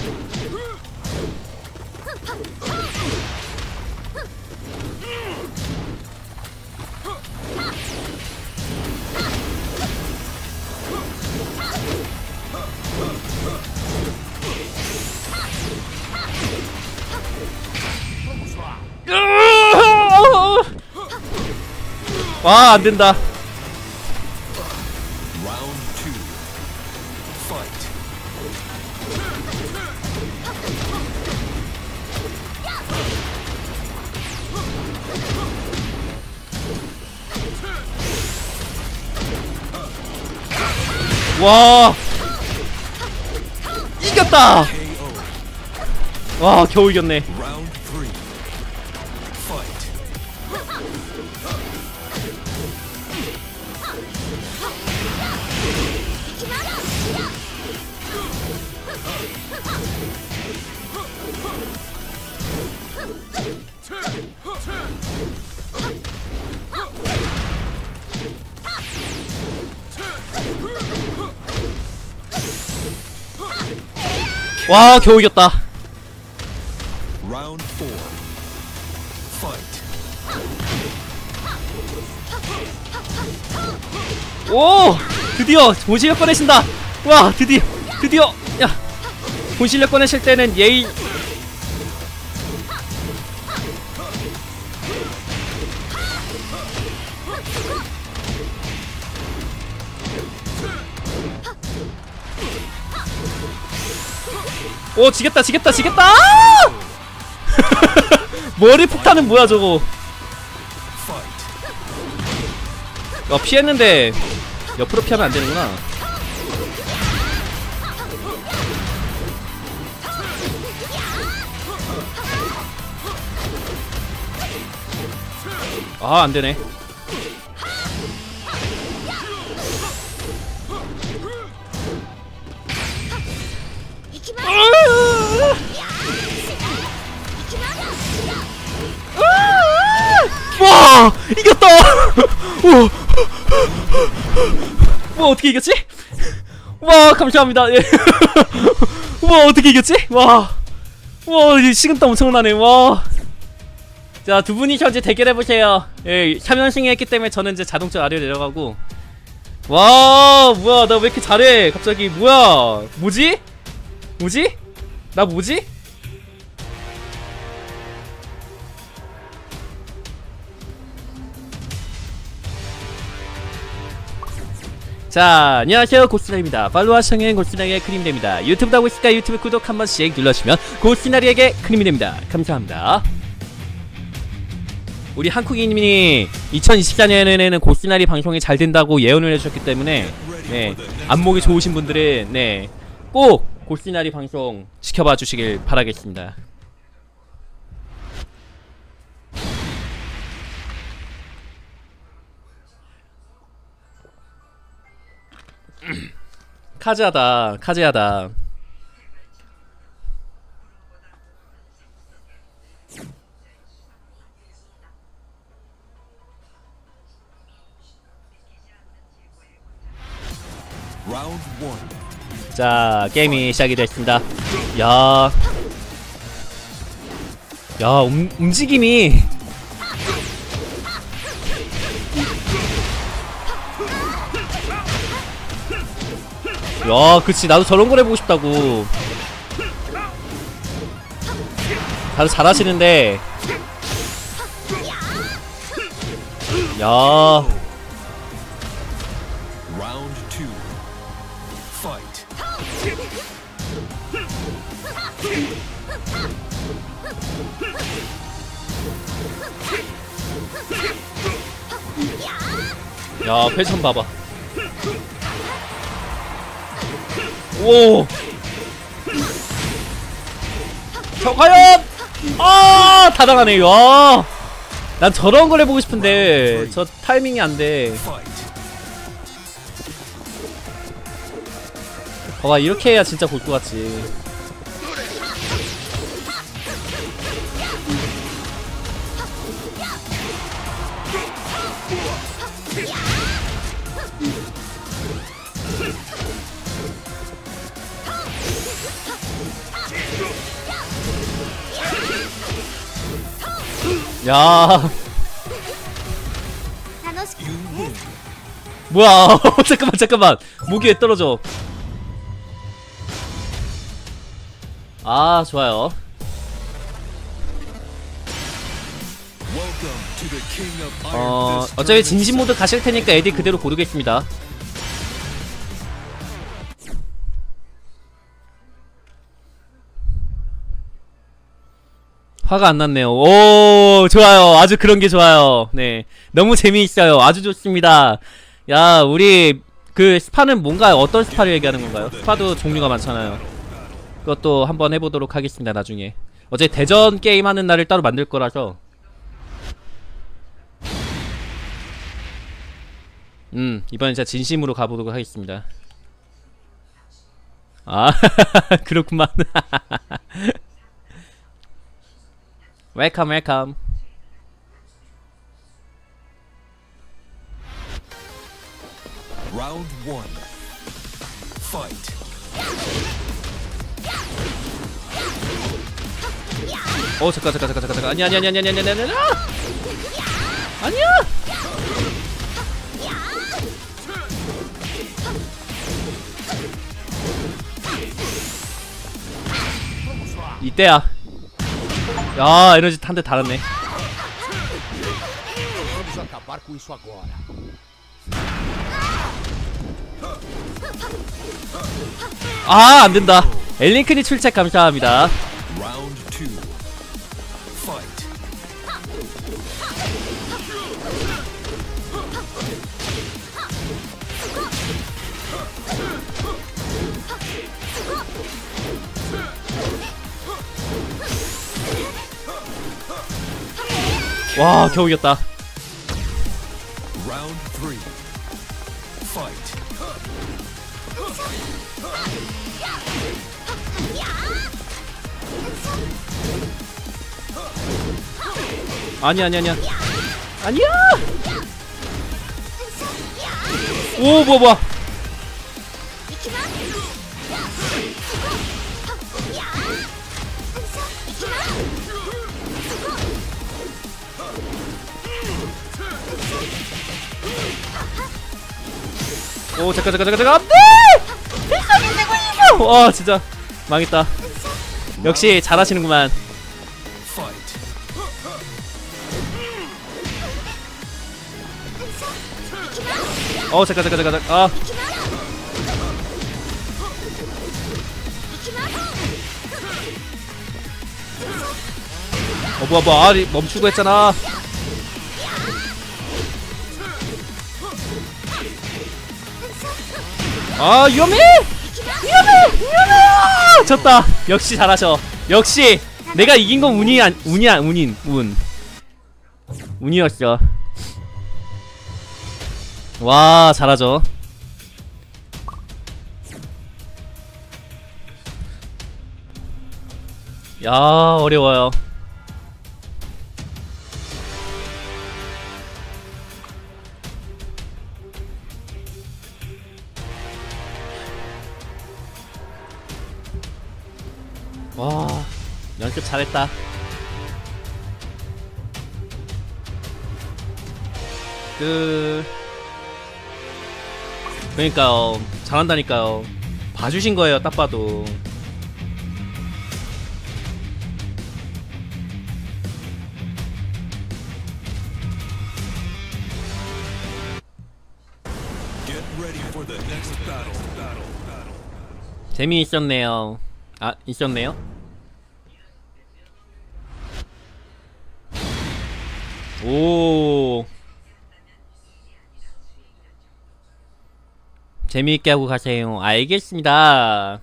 와 안된다. Round two. Fight. 와 이겼다. 케이오. 와 겨우 이겼네. Round three. Fight. 와 겨우 이겼다. Round four. Fight. 오 드디어 본 실력 꺼내신다. 와 드디어 드디어 야 본 실력 꺼내실 때는 예의. 오 지겠다 지겠다 지겠다. 머리 폭탄은 뭐야 저거. Fight. 어 피했는데 옆으로 피하면 안 되는구나. 아 안되네. 와 이겼다. 와 어떻게 이겼지? 와 감사합니다. 예. 와 어떻게 이겼지? 와, 와 식은땀 엄청나네. 와. 자 두 분이 현재 대결해 보세요. 예, 삼 연승 했기 때문에 저는 이제 자동차 아래로 내려가고. 와 뭐야 나 왜 이렇게 잘해 갑자기. 뭐야 뭐지? 뭐지? 나 뭐지? 자 안녕하세요 고스나리입니다. 팔로우와 청해 고스나리의 크림됩니다. 유튜브 하고 있을까 유튜브 구독 한 번씩 눌러주시면 고스나리에게 크림이 됩니다. 감사합니다. 우리 한국인님이 이천이십사 년에는 고스나리 방송이 잘 된다고 예언을 해주셨기 때문에 네, 안목이 좋으신 분들은 네, 꼭 고스나리 방송 지켜봐 주시길 바라겠습니다. 카즈하다 카즈하다. 자 게임이 시작이 됐습니다. 야, 야 움, 움직임이 야 그치 나도 저런 걸 해보고 싶다고. 다들 잘하시는데 야 야 패션 봐봐. 오! 저 과연! 아! 다 당하네. 와! 난 저런 걸 해보고 싶은데 저 타이밍이 안 돼. 봐봐 이렇게 해야 진짜 볼 것 같지. 야 뭐야 잠깐만 잠깐만 목이 왜 떨어져. 아 좋아요. 어 어차피 진심 모드 가실 테니까 에디 그대로 고르겠습니다. 화가 안 났네요. 오 좋아요. 아주 그런 게 좋아요. 네 너무 재미있어요. 아주 좋습니다. 야 우리 그 스파는 뭔가요? 어떤 스파를 얘기하는 건가요? 스파도 종류가 많잖아요. 그것도 한번 해보도록 하겠습니다. 나중에 어제 대전 게임 하는 날을 따로 만들 거라서. 음 이번엔 진짜 진심으로 가보도록 하겠습니다. 아 그렇구만. 웰컴 웰컴. Round one. Fight. 어 잠깐 잠깐 잠깐 잠깐 아니야 아니야 아니야 아니야 아니야 아니야 아니야. 이때야. 야 에너지 한 대 달았네. 아 안된다. 엘링크니 출첵 감사합니다. 와 겨우 이겼다. Round three. Fight. 아니 아니 아니야. 아니야. 오 뭐야 뭐야. 오 잠깐 잠깐 잠깐 잠깐 안돼! 필살기 되고 있어! 와 진짜 망했다. 역시 잘하시는구만. Fight. 어 잠깐 잠깐 잠깐 잠깐. 아. 어 뭐야 뭐야. 아 멈추고 했잖아. 아 위험해! 위험해! 위험해! 졌다. 역시 잘하셔. 역시 내가 이긴 건 운이 안 운이 안 운인 운. 운이었어. 와 잘하죠. 야 어려워요. 와 연습 잘했다. 그 그러니까요 잘한다니까요. 봐주신 거예요 딱 봐도. Get ready for the next battle. Battle. Battle. 재미있었네요. 아 있었네요. 오 재미있게 하고 가세요. 알겠습니다.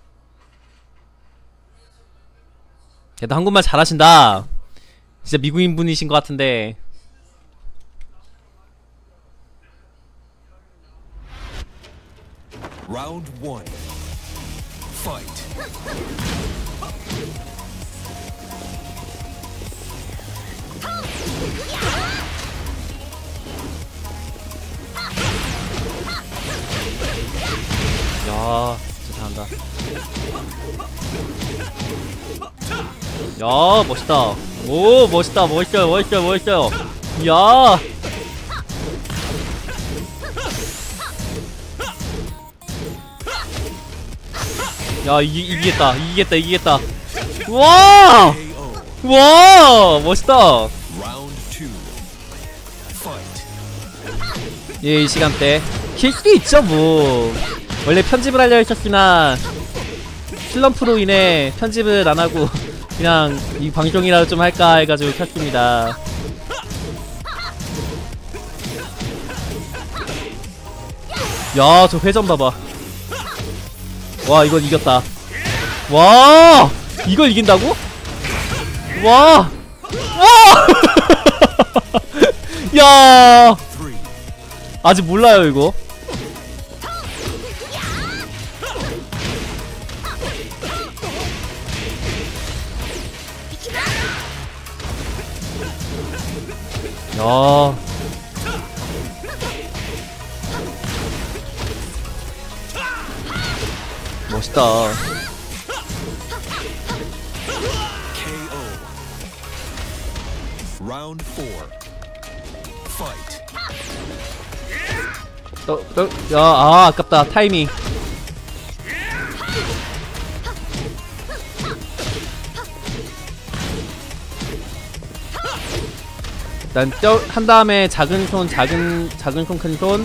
그래도 한국말 잘하신다. 진짜 미국인 분이신 것 같은데. Round one. Fight. 야 진짜 잘한다. 야 멋있다. 오 멋있다. 멋있어요 멋있어요 멋있어요. 야 야 이, 이기겠다 이기겠다 이기겠다. 와! K O. 와 멋있다. Round two. Fight. 예 이 시간대 킬 수도 있죠 뭐. 원래 편집을 하려 했었으나 슬럼프로 인해 편집을 안하고 그냥 이 방송이라도 좀 할까 해가지고 켰습니다. 야 저 회전 봐봐. 와 이건 이겼다. 와 이걸 이긴다고? 와! 와! 야 Three. 아직 몰라요 이거. 야 멋있다. K O. Round four. Fight. 또, 또, 야, 아, 아깝다. 타이밍. 일단 한 다음에 작은 손, 작은 작은 손, 큰 손.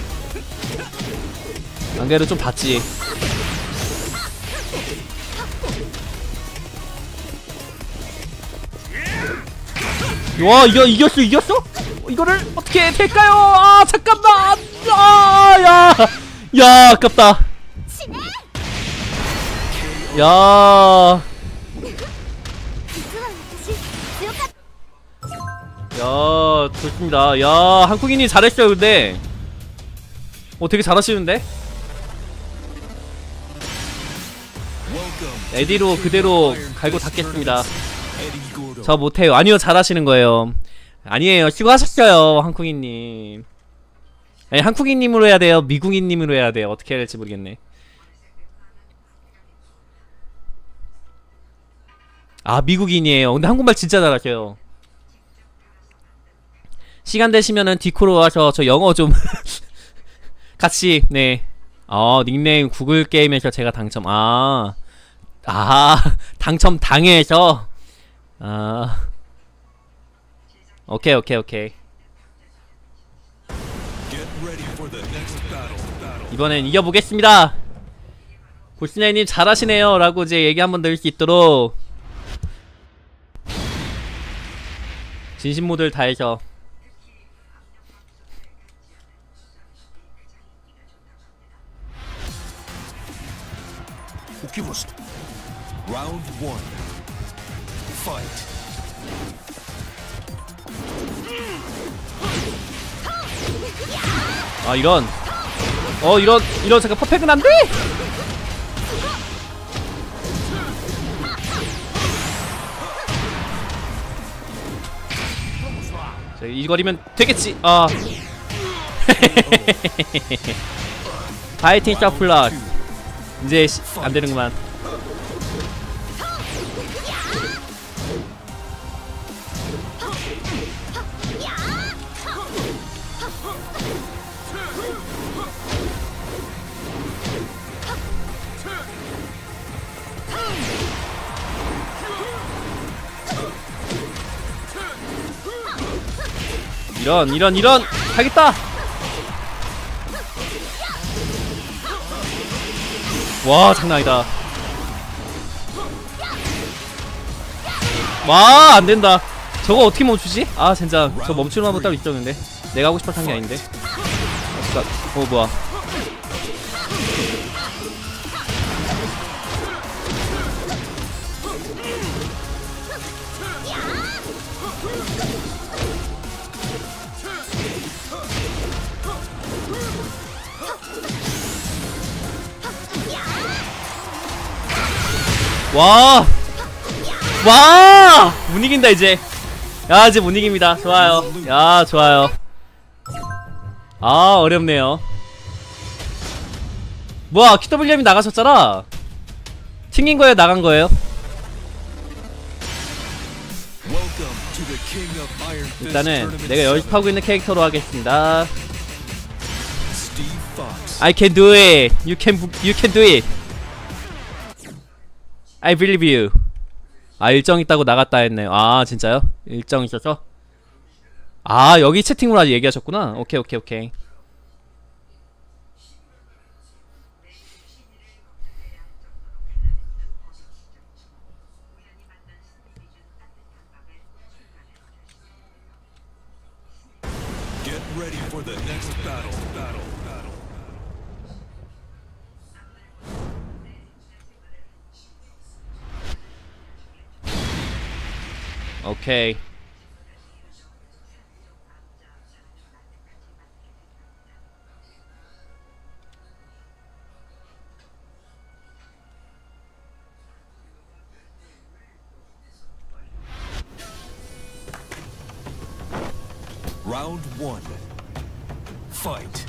안 그래도 좀 봤지. 와, 이거 이겼어, 이겼어? 이거를 어떻게 될까요? 아, 잠깐만. 아, 야, 야, 아깝다. 야. 야 좋습니다. 야 한국인이 잘했어요. 근데 어 되게 잘하시는데? 에디로 그대로 갈고 닦겠습니다. 저 못해요. 아니요, 잘하시는 거예요. 아니에요, 수고하셨어요 한국인님. 아니, 한국인님으로 해야 돼요, 미국인님으로 해야 돼요? 어떻게 해야 될지 모르겠네. 아, 미국인이에요. 근데 한국말 진짜 잘하셔요. 시간 되시면은 디코로 와서 저 영어 좀 같이. 네. 어, 닉네임 구글 게임에서 제가 당첨. 아, 아 당첨 당해서. 아, 오케이 오케이 오케이. 이번엔 이겨보겠습니다. 보스네님 잘하시네요 라고 이제 얘기 한번 드릴 수 있도록 진심모드를 다해서. Round one. Fight. 아, 이런. 어, 이런 이런 잠깐 퍼펙은 안 돼. 자, 이 거리면 되겠지. 아. 파이팅 셔플러. 이제 시, 안 되는구만. 이런 이런 이런 하겠다. 와, 장난 아니다. 와, 안 된다. 저거 어떻게 멈추지? 아, 진짜 저 멈추는 방법 따로 있었는데 내가 하고 싶어서 한 게 아닌데. 어, 뭐야? 와! 와! 못 이긴다 이제. 야, 이제 못 이깁니다. 좋아요. 야, 좋아요. 아, 어렵네요. 뭐야, 큐더블유엠이 나가셨잖아. 튕긴 거예요, 나간 거예요? 일단은 내가 연습하고 있는 캐릭터로 하겠습니다. I can do it. You can you can do it. I believe you. 아, 일정 있다고 나갔다 했네요. 아, 진짜요? 일정 있어서? 아, 여기 채팅으로 아직 얘기하셨구나. 오케이 오케이 오케이. Get ready for the next battle. Battle. Battle. 오케이. Round one. Fight.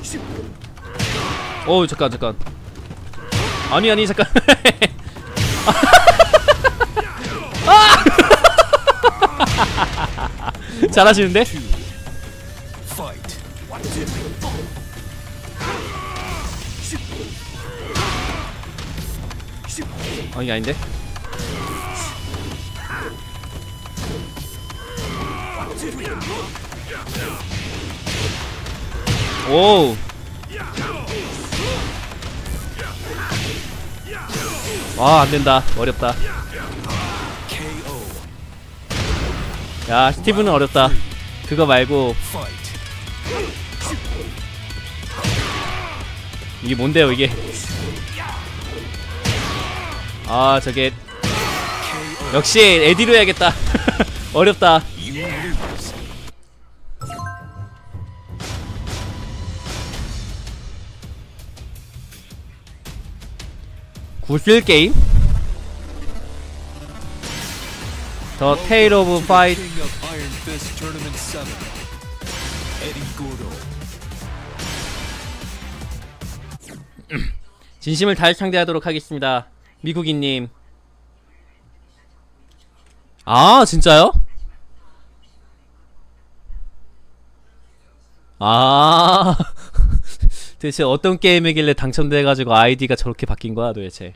오, 잠깐 잠깐. 아니 아니 잠깐. 아! 잘하시는데? Fight. 어, 이게 아닌데? 오. 와, 안된다. 어렵다. 야, 스티브는 어렵다. 그거 말고 이게 뭔데요 이게. 아, 저게 역시 에디로 해야겠다. 어렵다. 구슬 게임? 더 테일 오브 파이트. King of Iron Fist Tournament seven, Eddie Gordo. 진심을 다해 상대하도록 하겠습니다. 미국인님. 아 진짜요? 아 도대체 어떤 게임이길래 당첨돼가지고 아이디가 저렇게 바뀐거야 도대체.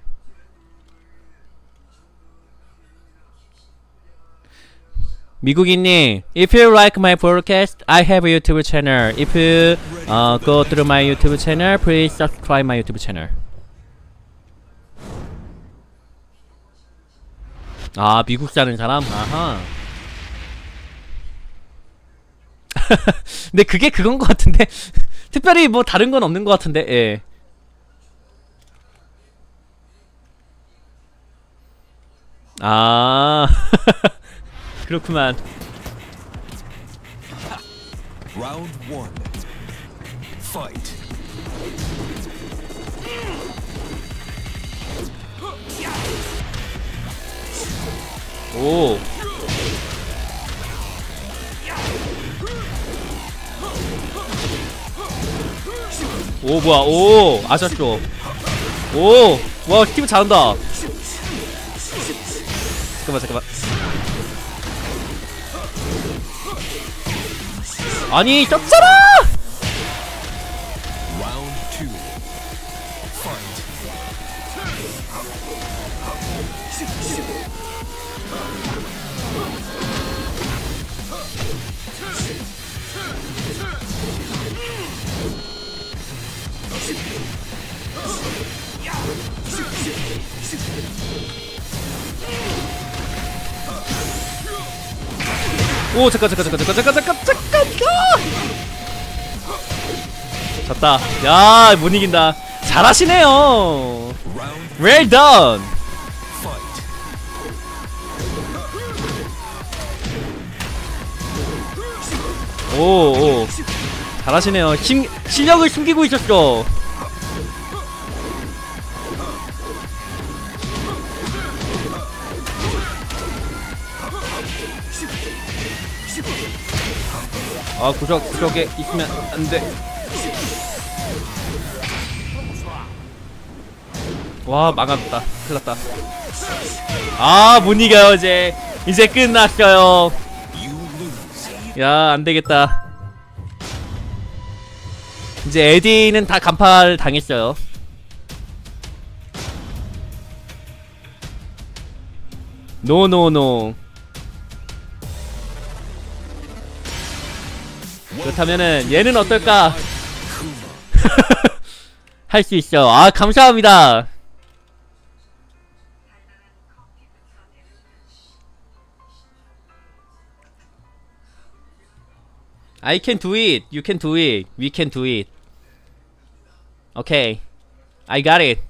미국인님, if you like my broadcast, I have a YouTube channel. If you uh, go through my YouTube channel, please subscribe my YouTube channel. 아 미국 사는 사람? 아하. 근데 그게 그건 것 같은데 특별히 뭐 다른 건 없는 것 같은데. 예. 아 그렇구만. Round one. Fight. 오. 오 뭐야 오 아셨죠. 오 와 스티브 잘한다. 잠깐만 잠깐만. 아니 떴잖아. Round two. Fight. 오 잠깐 잠깐 잠깐 잠깐 잠깐 잠깐 잠깐. 졌다. 야 못 이긴다. 잘하시네요. Round Well done. fight. 오 오. 잘하시네요. 심 실력을 숨기고 있었어. 아 구석 구석에 있으면 안돼. 와 망했다. 큰일났다. 아 못 이겨요. 이제 이제 끝났어요. You lose. 야 안되겠다. 이제 에디는 다 간파를 당했어요. 노노노. 그렇다면은 얘는 어떨까? 할 수 있어. 아 감사합니다. I can do it. You can do it. We can do it. Okay. I got it.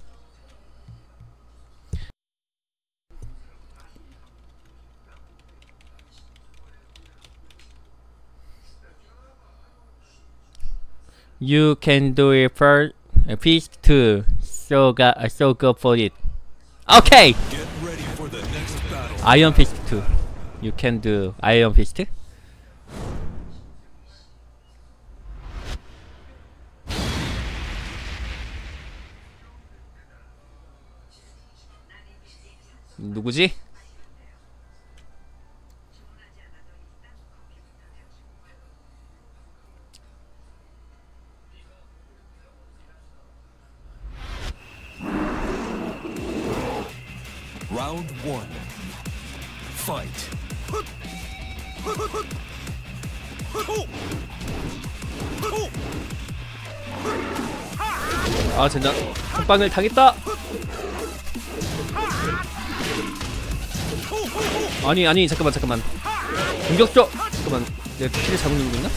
You can do it for a piece too. So got uh, so go for it. Okay. Get ready for the next battle. Iron Fist two. You can do Iron Fist. 누구지? Round one. Fight. 아 젠장 첫방을 당했다. 아니 아니 잠깐만 잠깐만 공격적 잠깐만 내가 키를 잘못 누르고 있나?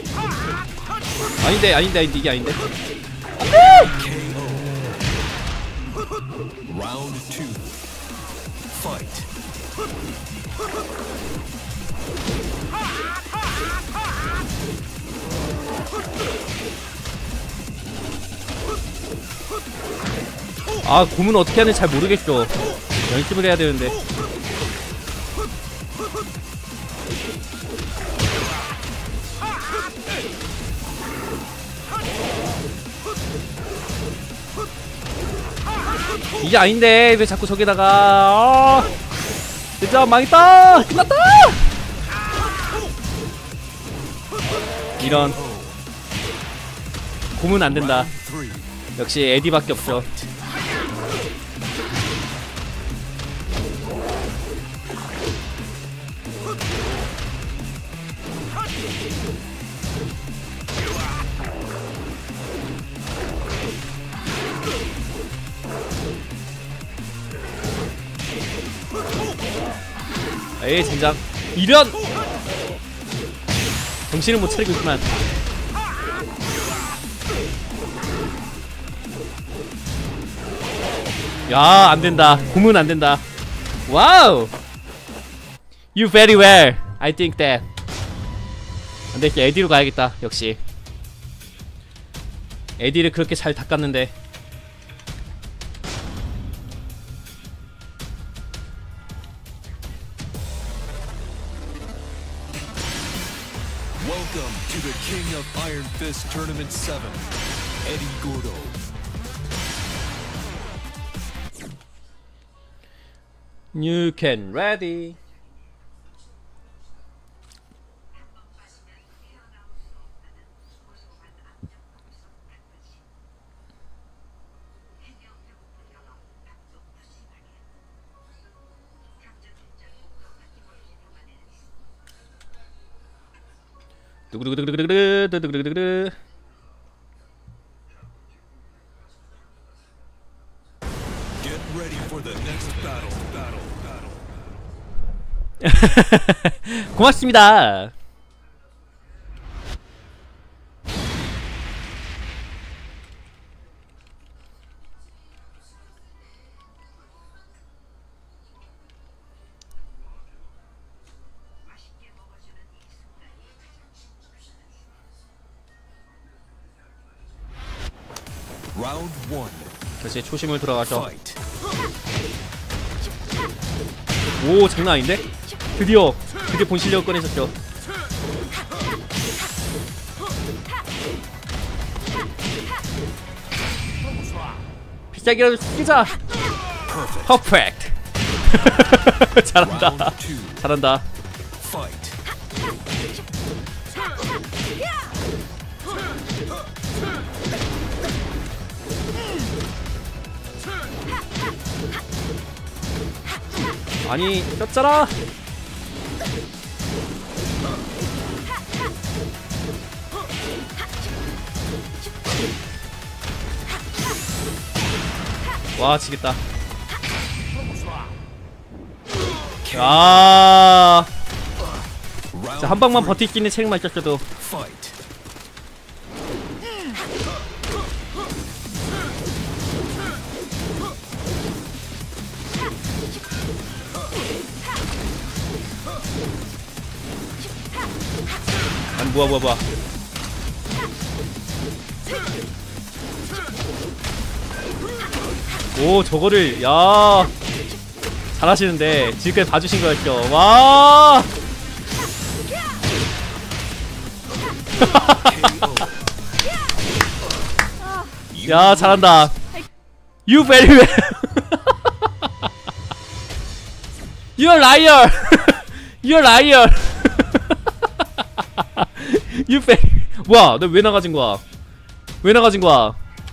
아닌데 아닌데 아닌데 이게 아닌데. Fight. 아, 곰은 어떻게 하는지 잘 모르겠어. 연습을 해야 되는데. 이게 아닌데 왜 자꾸 저기다가. 아, 진짜 망했다. 끝났다. 이런. 곰은 안 된다. Three. 역시 에디밖에 없어. 에이 젠장. 이런. 정신을 못 차리고 있구만. 야, 안된다. 곰은 안된다. 와우. You very well. I think that. 근데 에디로 가야겠다. 역시 에디를 그렇게 잘 닦았는데. Welcome to the King of Iron Fist Tournament seven, Eddie Gordo. You can ready. 두구두구두구두구두구두구두구두구. Get ready for the next battle. Battle. Battle. 고맙습니다. Round one. 다시 초심을 돌아가서. Fight. 오, 장난 아닌데? 드디어 드디어 본 실력을 꺼내셨죠. 비싸기라도 쓰자. 퍼펙트. 잘한다. Round two. 잘한다. Fight. 아니, 꼈잖아. 와, 지겠다. 야, 자, 한 방만 버틸 수 있는 체력만 있었어도. Fight. 아니, 뭐야 뭐야 뭐야. 오, 저거를. 야, 잘하시는데 지금까지 봐주신 거였죠. 와. 야, 잘한다. You very well. You're liar. You're liar. You very. 뭐야, 너 왜 나가진 거야? 왜 나가진 거야?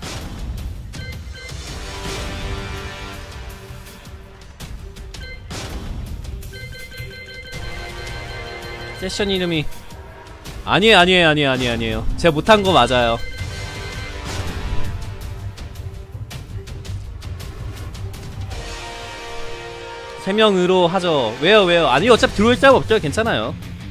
세션 이름이 아니에요 아니에요 아니에요 아니에요 아니에요. 제가 못한 거 맞아요. 세 명으로 하죠. 왜요 왜요? 아니, 어차피 들어올 사람 없죠. 괜찮아요.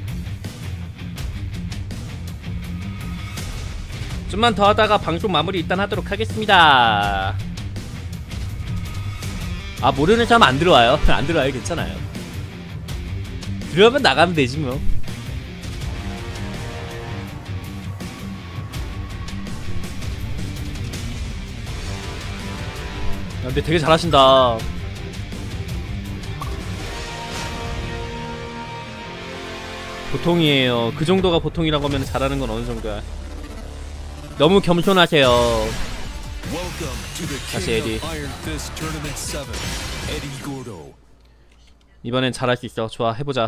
좀만 더 하다가 방송 마무리 일단 하도록 하겠습니다. 아 모르는 사람 안 들어와요. 안 들어와요. 괜찮아요. 들어오면 나가면 되지 뭐. 야, 근데 되게 잘하신다. 보통이에요. 그 정도가 보통이라고 하면 잘하는 건 어느 정도야. 너무 겸손하세요. Welcome to the 다시 King 에디. of Iron Fist Tournament seven, Eddie Gordo. 이번엔 잘할 수 있어. 좋아, 해보자.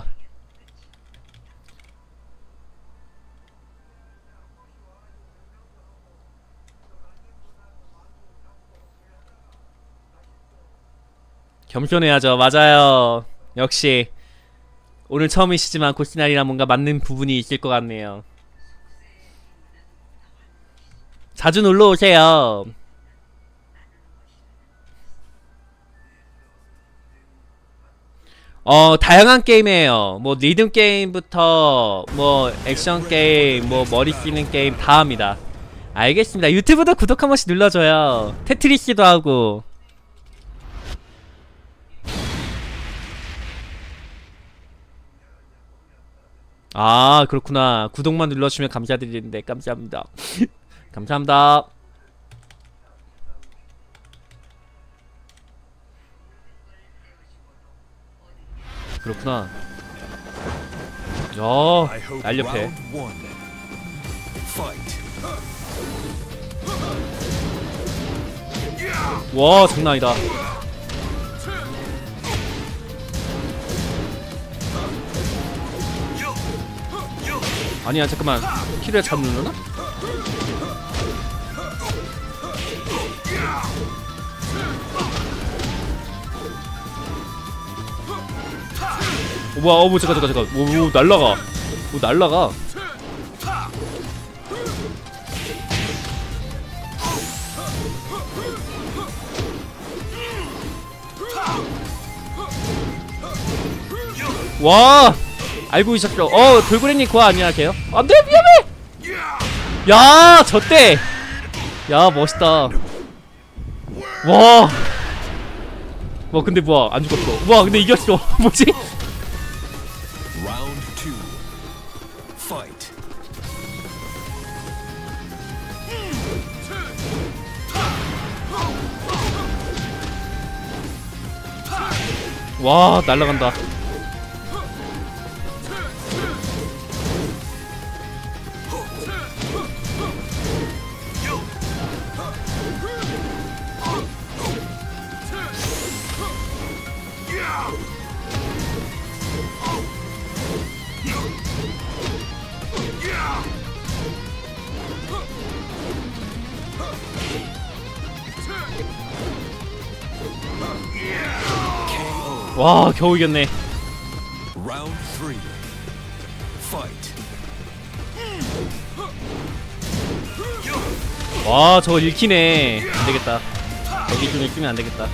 겸손해야죠. 맞아요. 역시 오늘 처음이시지만 고시날이랑 뭔가 맞는 부분이 있을 것 같네요. 자주 놀러오세요. 어 다양한 게임이에요. 뭐 리듬 게임부터 뭐 액션 게임, 뭐 머리 쓰는 게임 다 합니다. 알겠습니다. 유튜브도 구독 한 번씩 눌러줘요. 테트리스도 하고. 아 그렇구나. 구독만 눌러주시면 감사드리는데 감사합니다. 감사합니다. 그렇구나. 야 I hope 날렵해. round one. Fight. 와 장난 아니다. 아니야 잠깐만. 키를 잘 누르나? 오, 뭐야, 어, 뭐, 잠깐, 잠깐, 잠깐. 오, 오, 날라가. 오, 날라가. 와! 알고 있었죠. 어, 돌고래님 그거 아니야, 걔요? 안 돼, 위험해! 야, 졌대! 야, 멋있다. 와! 와, 근데 뭐야, 안 죽었어. 와, 근데 이겼어. 뭐지? Round two. Fight. 와, 날라간다. 와, 겨우 이겼네. Round three. Fight. 와, 저거 읽히네. 안 되겠다. 여기 좀 읽히면 안 되겠다.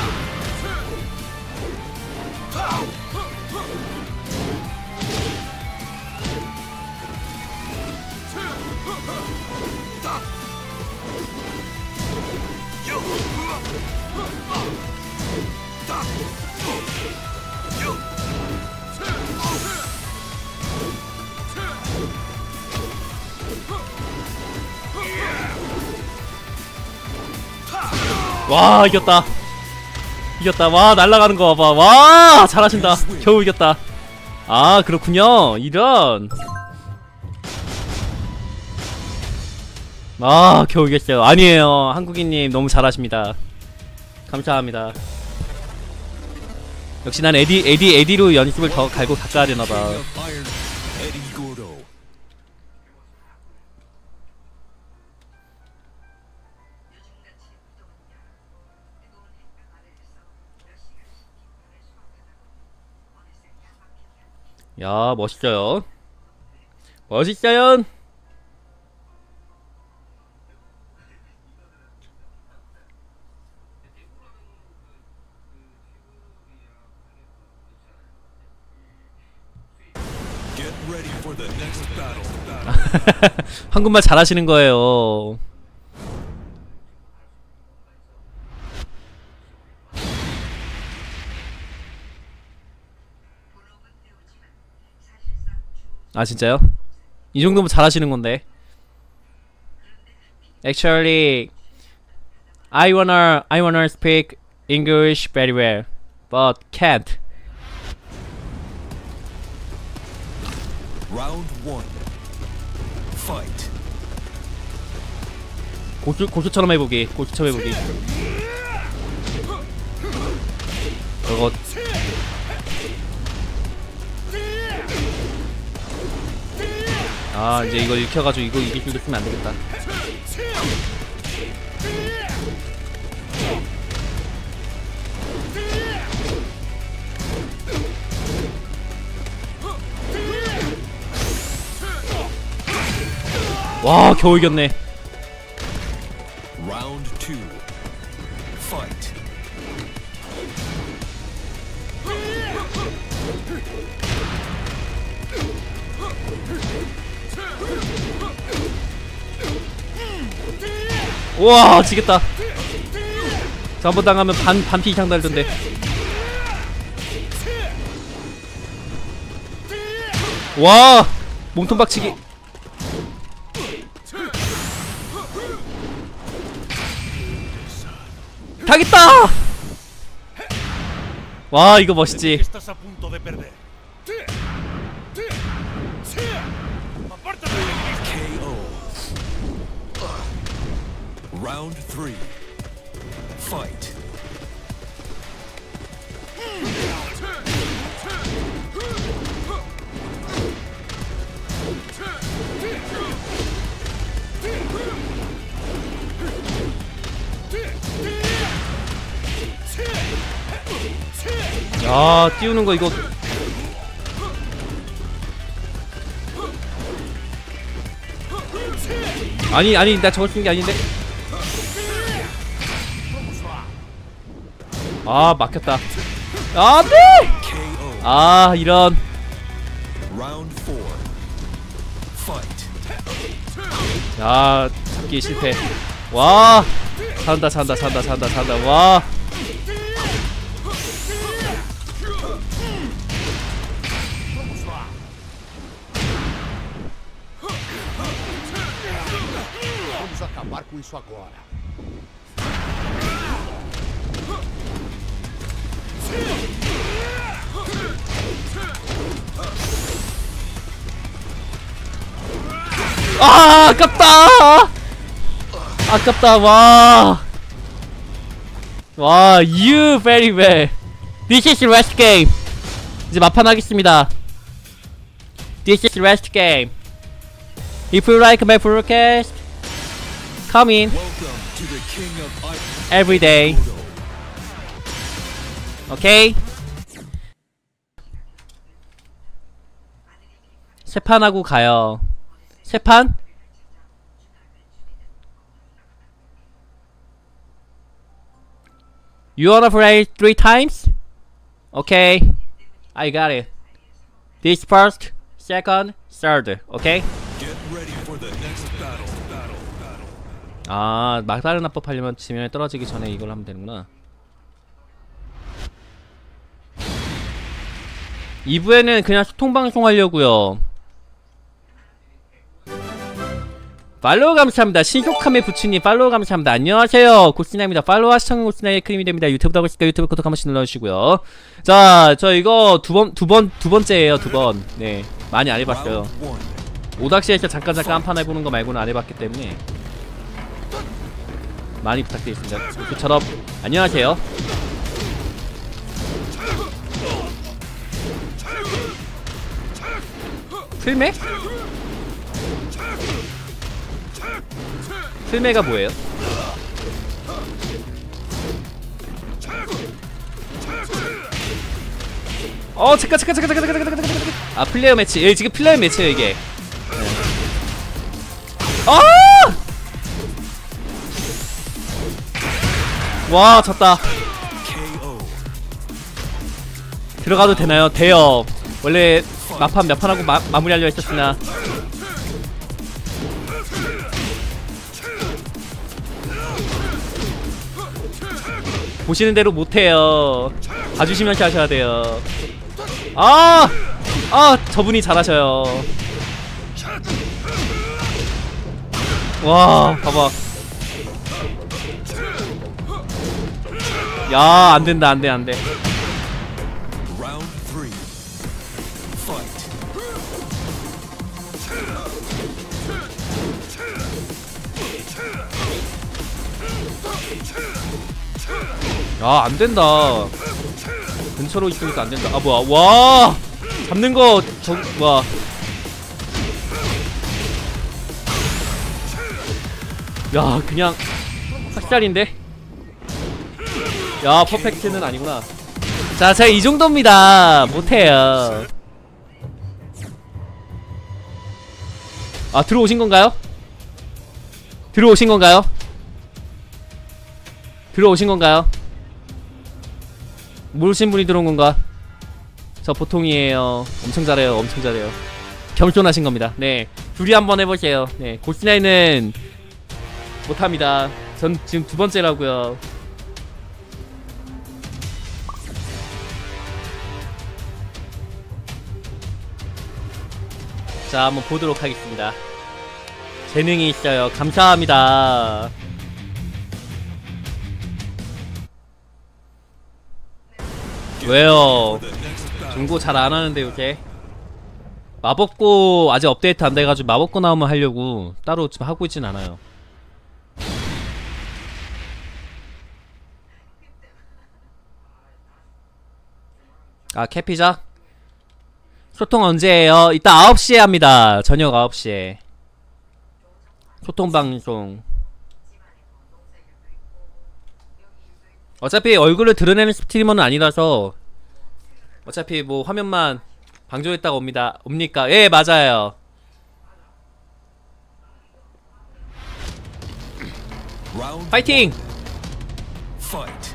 와, 이겼다. 이겼다. 와, 날아가는 거 봐봐. 와, 잘하신다. 겨우 이겼다. 아, 그렇군요. 이런. 아, 겨우 이겼어요. 아니에요. 한국인님 너무 잘하십니다. 감사합니다. 역시 난 에디, 에디, 에디로 연습을 더 갈고 닦아야 되나봐. King of Iron, Eddie Gordo. 야, 멋있어요. 멋있어요. Get ready for the next battle. battle. 한국말 잘하시는 거예요. 아 진짜요? 이 정도면 잘하시는 건데. Actually, I wanna I wanna speak English very well, but can't. Round one. Fight. 고수 고수처럼 해보기. 고수처럼 해보기. 저거. 아 이제 이거 익혀가지고 이거 이길 줄 있으면 안 되겠다. 와 겨우 이겼네. Round two. Fight. 우와 지겠다. 저 한번 당하면 반 반피 이상 달던데. 와 몸통 박치기. 당했다. 와 이거 멋있지. Estás a punto de perder. K O. Round three. Fight. 야 띄우는 거 이거. 아니 아니 나 저걸 쓴 게 아닌데. 아 막혔다. 안돼. K O. 아 이런. Round four. Fight. 야 잡기 실패. 와 잘한다 잘한다 잘한다 잘한다 잘한다. 와 Vamos acabar com isso agora. 아 아깝다. 아깝다. 와. 와 you very well. This is last game. 이제 막판 하겠습니다. This is last game. If you like my broadcast, come in Welcome to the king of ice. every day. 오케이. 세 판 하고 가요. 세 판? You wanna play three times? Okay, I got it. This first, second, third. Okay? Get ready for the next battle. Battle. Battle. 아, 막다른 합법 하려면 지면에 떨어지기 전에 이걸 하면 되는구나. 이 부에는 그냥 소통방송 하려고요. 팔로우 감사합니다. 신속함의 부추님 팔로우 감사합니다. 안녕하세요 고스나입니다. 팔로우와 시청은 고스나의 크림이 됩니다. 유튜브도 하고 있으니까 유튜브 구독 한 번씩 눌러주시고요. 자, 저 이거 두 번, 두 번, 두 번째예요. 두 번. 네, 많이 안 해봤어요. Round one. 오닥시에서 잠깐 잠깐 한 판 해보는 거 말고는 안 해봤기 때문에 많이 부탁드리겠습니다. 그처럼 안녕하세요. 필메? 필메가 뭐예요? 어 잠깐 잠깐 잠깐 잠깐 잠깐 잠깐 잠깐 잠깐. 아 플레이어 매치. 예 지금 플레이어 매치예요 이게. 네. 아! 와 졌다. K O. 들어가도 되나요? 돼요. 원래 막판 몇 판 하고 마, 마무리하려 했었으나 보시는 대로 못해요. 봐주시면서 하셔야 돼요. 아! 아! 저분이 잘하셔요. 와 봐봐. 야 안된다 안돼 안돼. Round three. Fight. 야 안된다. 근처로 있으니까 안된다. 아 뭐야 와 잡는거 저 뭐야. 야 그냥 삭살인데? 야 퍼펙트는 아니구나. 자 제가 이정도입니다. 못해요. 아 들어오신건가요? 들어오신건가요? 들어오신건가요? 모르신 분이 들어온건가? 저 보통이에요. 엄청 잘해요. 엄청 잘해요. 겸손하신겁니다. 네 둘이 한번 해보세요. 네 골스나이는 못합니다. 전 지금 두번째라고요. 자 한번 보도록 하겠습니다. 재능이 있어요. 감사합니다. 왜요? 중고 잘 안하는데 요새 마법고 아직 업데이트 안돼가지고 마법고 나오면 하려고 따로 지금 하고 있진 않아요. 아 캐피자? 소통 언제예요? 이따 아홉 시에 합니다. 저녁 아홉 시에 소통방송. 어차피 얼굴을 드러내는 스트리머는 아니라서 어차피 뭐 화면만 방조했다가 옵니다. 옵니까? 예 맞아요. 파이팅! Fight.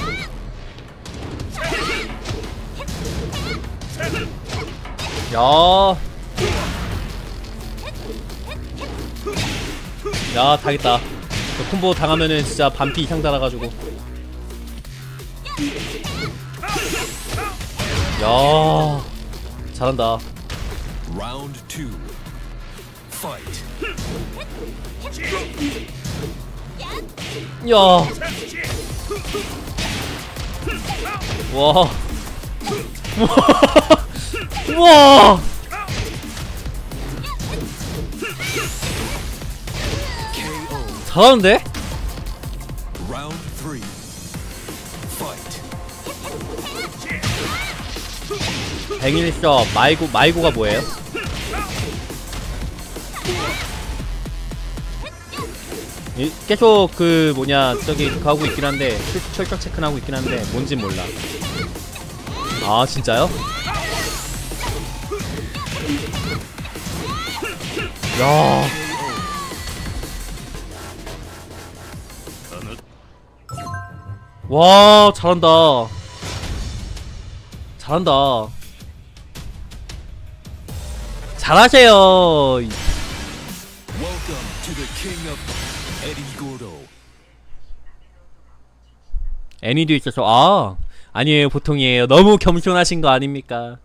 야, 야 당했다. 저 콤보 당하면은 진짜 반피 이상 달아가지고. 야, 잘한다. Round two. Fight. 야, 와, 우와, 잘하는데? Round three. Fight. 뱅일섭 마이고 마이고가 뭐예요? 이, 계속 그 뭐냐 저기 그거 하고 있긴 한데 출, 철적 체크는 하고 있긴 한데 뭔진 몰라. 아 진짜요? 야. 와 잘한다. 잘한다. 잘하세요. Welcome to the king of Eddie Gordo. 애니도 있어서 아 아니에요 보통이에요. 너무 겸손하신 거 아닙니까?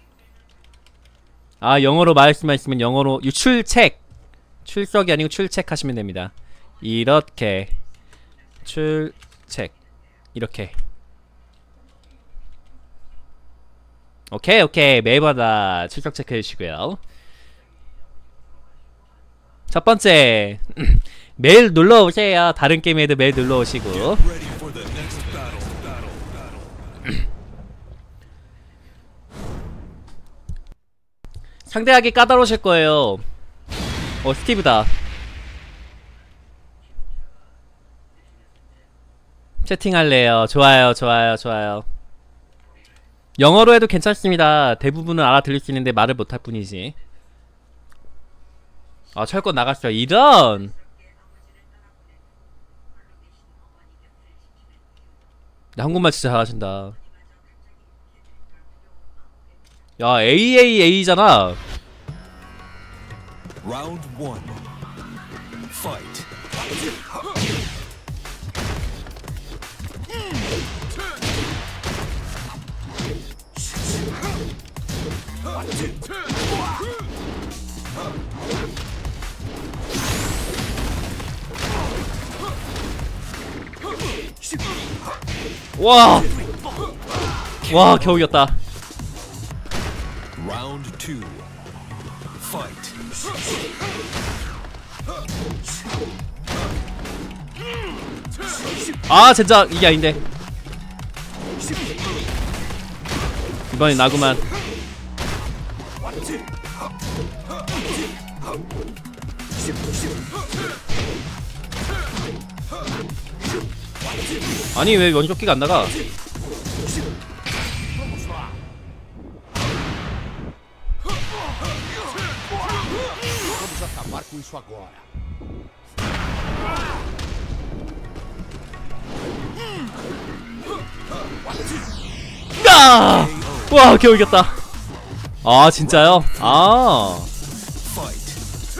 아 영어로 말씀하시면 영어로 출첵 출석이 아니고 출첵 하시면 됩니다. 이렇게 출첵 이렇게. 오케이 오케이 매일마다 출석 체크해 주시고요. 첫 번째 매일 놀러 오세요. 다른 게임에도 매일 놀러 오시고. Ready for the next battle. Battle. Battle. 상대하기 까다로우실 거예요. 어 스티브다. 채팅할래요. 좋아요 좋아요 좋아요. 영어로 해도 괜찮습니다. 대부분은 알아들을 수 있는데 말을 못할 뿐이지. 아 철권 나갔어. 이런 한국말 진짜 잘하신다. 야 에이에이에이잖아. Round one. Fight. 와, 와 겨우 이겼다. Round two. Fight. 아 진짜 이게 아닌데. 이번엔 나구만. 아니 왜 원조끼가 안 나가? Vamos acabar com isso agora. 야! 와 겨우 이겼다. 아 진짜요? 아. Fight.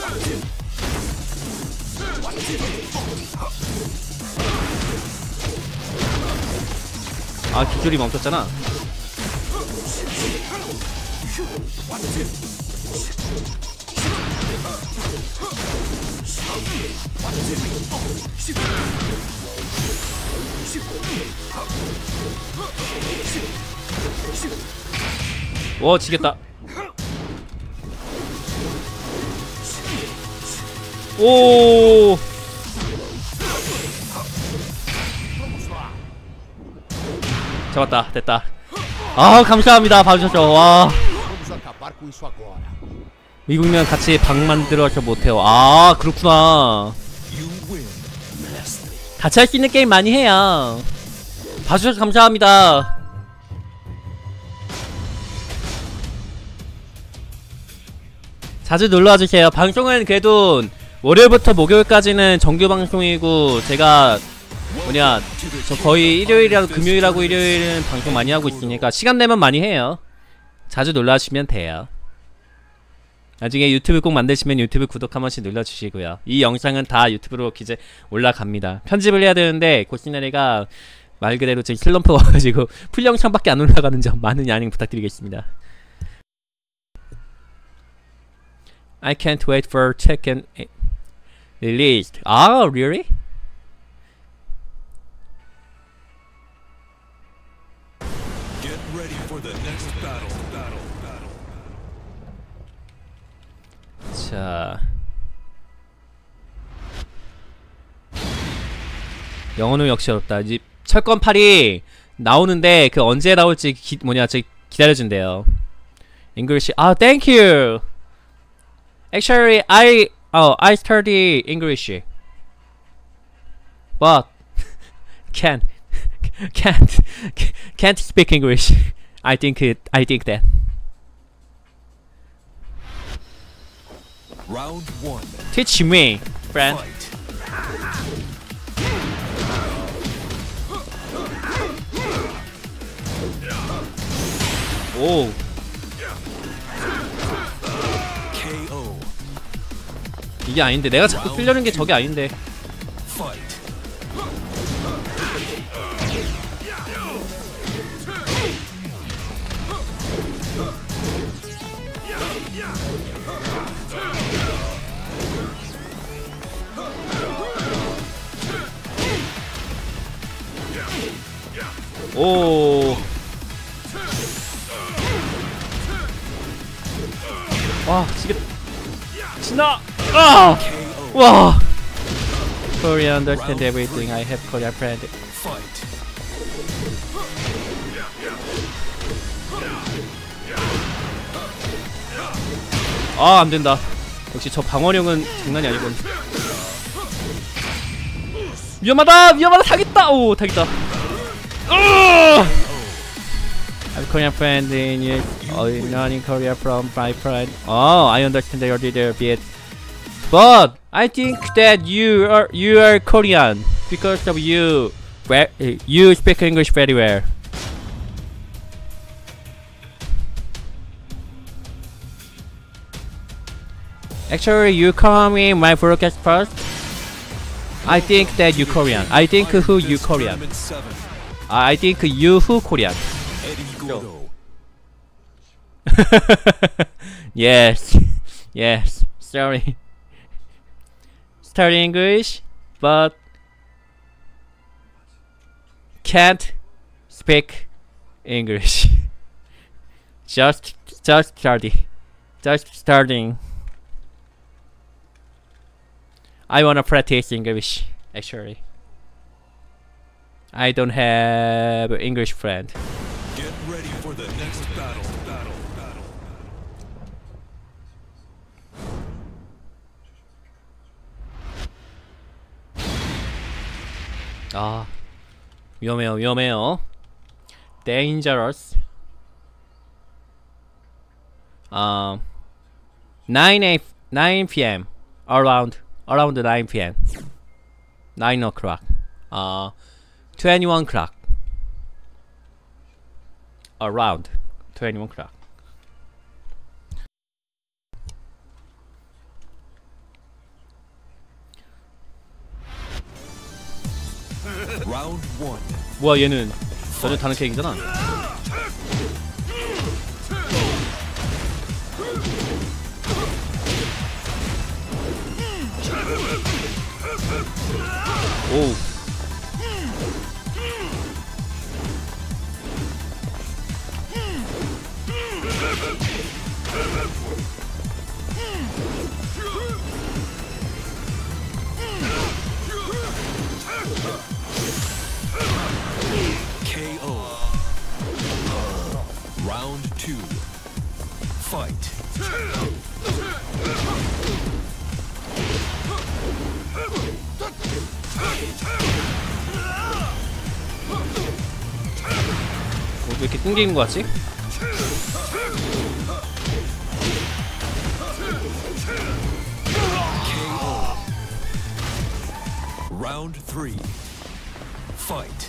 아 기술이 멈췄잖아. 와 지겠다. 오. 잡았다. 됐다. 아 감사합니다. 봐주셨죠. 와 Vamos acabar com isso agora. 미국이랑 같이 방 만들어서 못해요. 아 그렇구나. You win. 같이 할 수 있는 게임 많이 해요. 봐주셔서 감사합니다. 자주 놀러와주세요. 방송은 그래도 월요일부터 목요일까지는 정규 방송이고 제가 뭐냐 저 거의 일요일이라고 금요일하고 일요일은 방송 많이 하고 있으니까 시간 내면 많이 해요. 자주 놀러와주시면 돼요. 나중에 유튜브 꼭 만드시면 유튜브 구독 한 번씩 눌러주시고요. 이 영상은 다 유튜브로 이제 올라갑니다. 편집을 해야 되는데 고시나리가 말 그대로 지금 슬럼프 와가지고 풀 영상밖에 안 올라가는 점 많은 양해 부탁드리겠습니다. I can't wait for second release. Ah, really? Get ready for the next battle. Battle. Battle. 자, 영어는 역시 어렵다. 이제 철권 팔이 나오는데 그 언제 나올지 기, 뭐냐 저 기다려준대요. English. 아, thank you. Actually, I oh I study English, but can't can't can't speak English. I think it. I think that. Round one. Teach me, friend. Fight. 오. K O. 이게 아닌데 내가 자꾸 끌려는 게 저게 아닌데. Fight. 오. 와, 지금 신나. 아! 와. Korea understand everything. I have Korea friend. Fight. 아, 안 된다. 역시 저 방어력은 장난이 아니군. 위험하다. 위험하다. 타겠다. 오, 타겠다. I have Korean friend in you. Oh, not in Korea from my friend. Oh, I understand your little bit. But I think that you are you are Korean because of you. Where you speak English very well. Actually, you come in my broadcast first. I think that you Korean. I think who you Korean. Tournament seven. I think you who Korean. Eddie Gordo. Yes, yes. Sorry. Study English, but can't speak English. just just starting. Just starting. I wanna practice English actually. I don't have an English friend. Get ready for the next battle. Battle. Battle. 아, 위험해요, 위험해요. Dangerous. Um, nine a nine p m around around nine p m nine o'clock. Uh, twenty-one o'clock. Around twenty-one o'clock. Round one. 뭐야 얘는 전혀 다른 캐릭이잖아. 오. K O. Round two. Fight. 어, 왜 이렇게 끊기는 거 같지? Round three. Fight.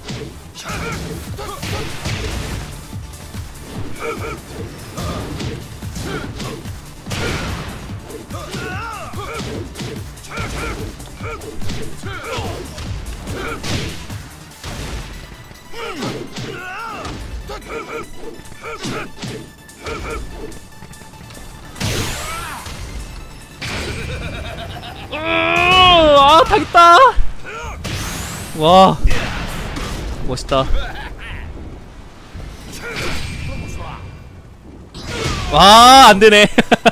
아, 타겠다. 와, 멋있다. 와, 안 되네.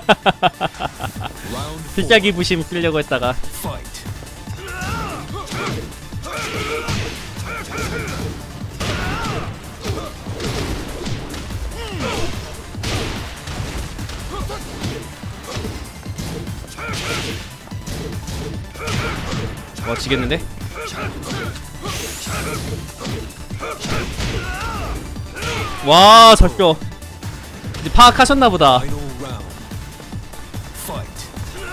필살기 부심 쓰려고 했다가. Fight. 와, 지겠는데? 와, 졌죠. 이제 파악하셨나보다. Final round. Fight.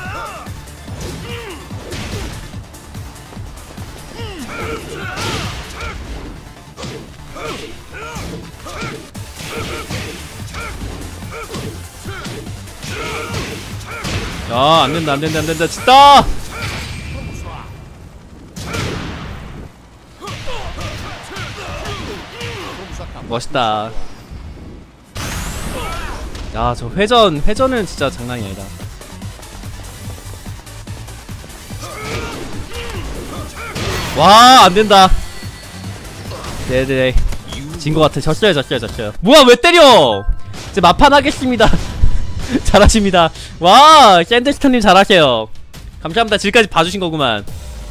야, 안된다 안된다 안된다 진짜. 멋있다. 야, 저 회전 회전은 진짜 장난이 아니다. 와, 안된다. 네네, 진거 같아. 졌어요 졌어요 졌어요. 뭐야, 왜 때려. 이제 마판 하겠습니다. 잘하십니다. 와, 샌드스톤님 잘하세요. 감사합니다. 지금까지 봐주신 거구만.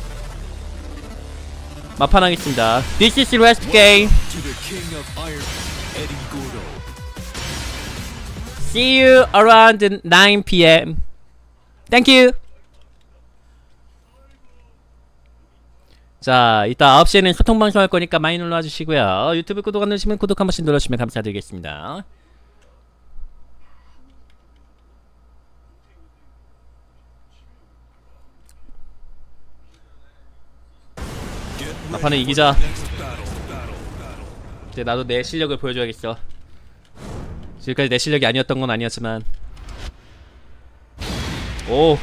마판 하겠습니다. This is Rest Game. To the king of iron, Eddie Gordo. See you around nine p m Thank you. 자, 이따 아홉 시에는 소통방송 할 거니까 많이 놀러와 주시고요. 유튜브 구독 안 누르시면 구독 한 번씩 눌러주시면 감사드리겠습니다. 마판에 이기자. 이제 나도 내 실력을 보여줘야겠어. 지금까지 내 실력이 아니었던 건 아니었지만. 오.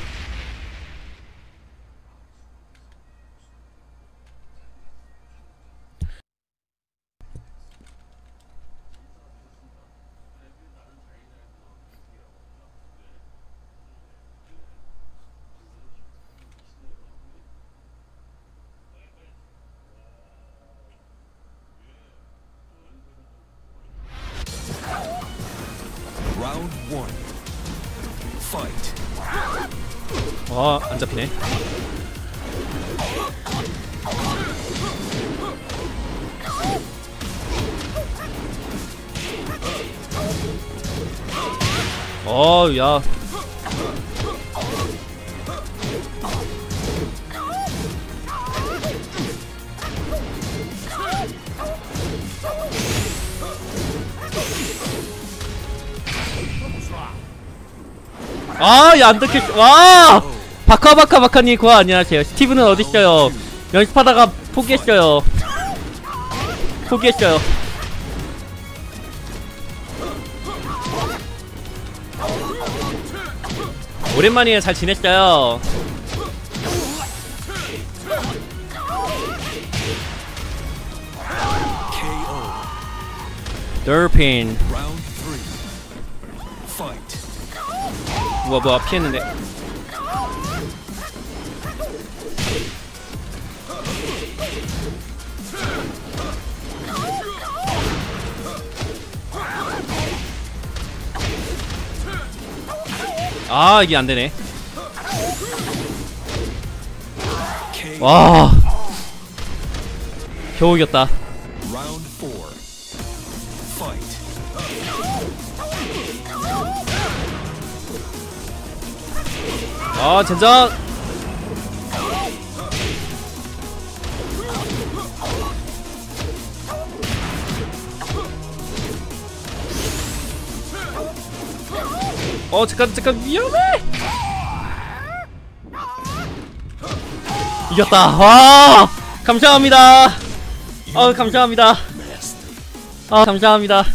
Round one. Fight. 와, 안 잡히네. 어, 야. 아, 야, 안 득했. 와! 바카바카 바카님, 고아 안녕하세요. 스티브는 어딨어요? 연습하다가 포기했어요. 포기했어요. 오랜만이에요. 잘 지냈어요. 케이오. 돌핀. Round three. Fight. 뭐야 뭐야 피했는데. 아, 이게 안되네. 와, 겨우 이겼다. Round four. Fight. 아, 젠장. 어, 잠깐 잠깐 위험해. 이겼다. 와, 감사합니다. 아, 감사합니다. 아, 감사합니다.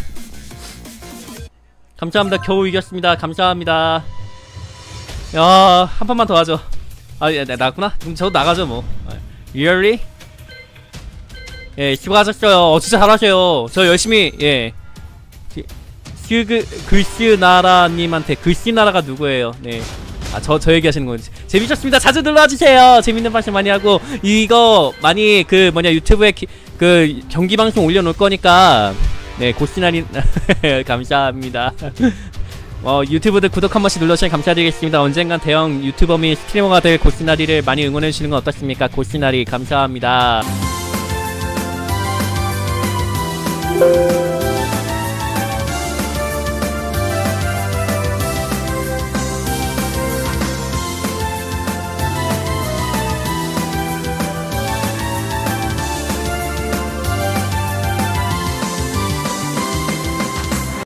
감사합니다. 겨우 이겼습니다. 감사합니다. 야, 한 판만 더 하죠. 아, 야, 나구나. 그럼 저도 나가죠 뭐. Really? 예, 수고하셨어요. 어, 진짜 잘하세요. 저 열심히, 예. 그 글씨나라님한테 글씨나라가 누구예요? 네. 아, 저, 저 얘기하시는 건지. 재밌었습니다. 자주 놀러와주세요. 재밌는 방송 많이 하고, 이거 많이 그 뭐냐, 유튜브에 기, 그 경기방송 올려놓을 거니까, 네, 고시나리, 감사합니다. 어, 유튜브들 구독 한 번씩 눌러주시면 감사드리겠습니다. 언젠간 대형 유튜버 및 스트리머가 될 고시나리를 많이 응원해주시는 건 어떻습니까? 고시나리, 감사합니다.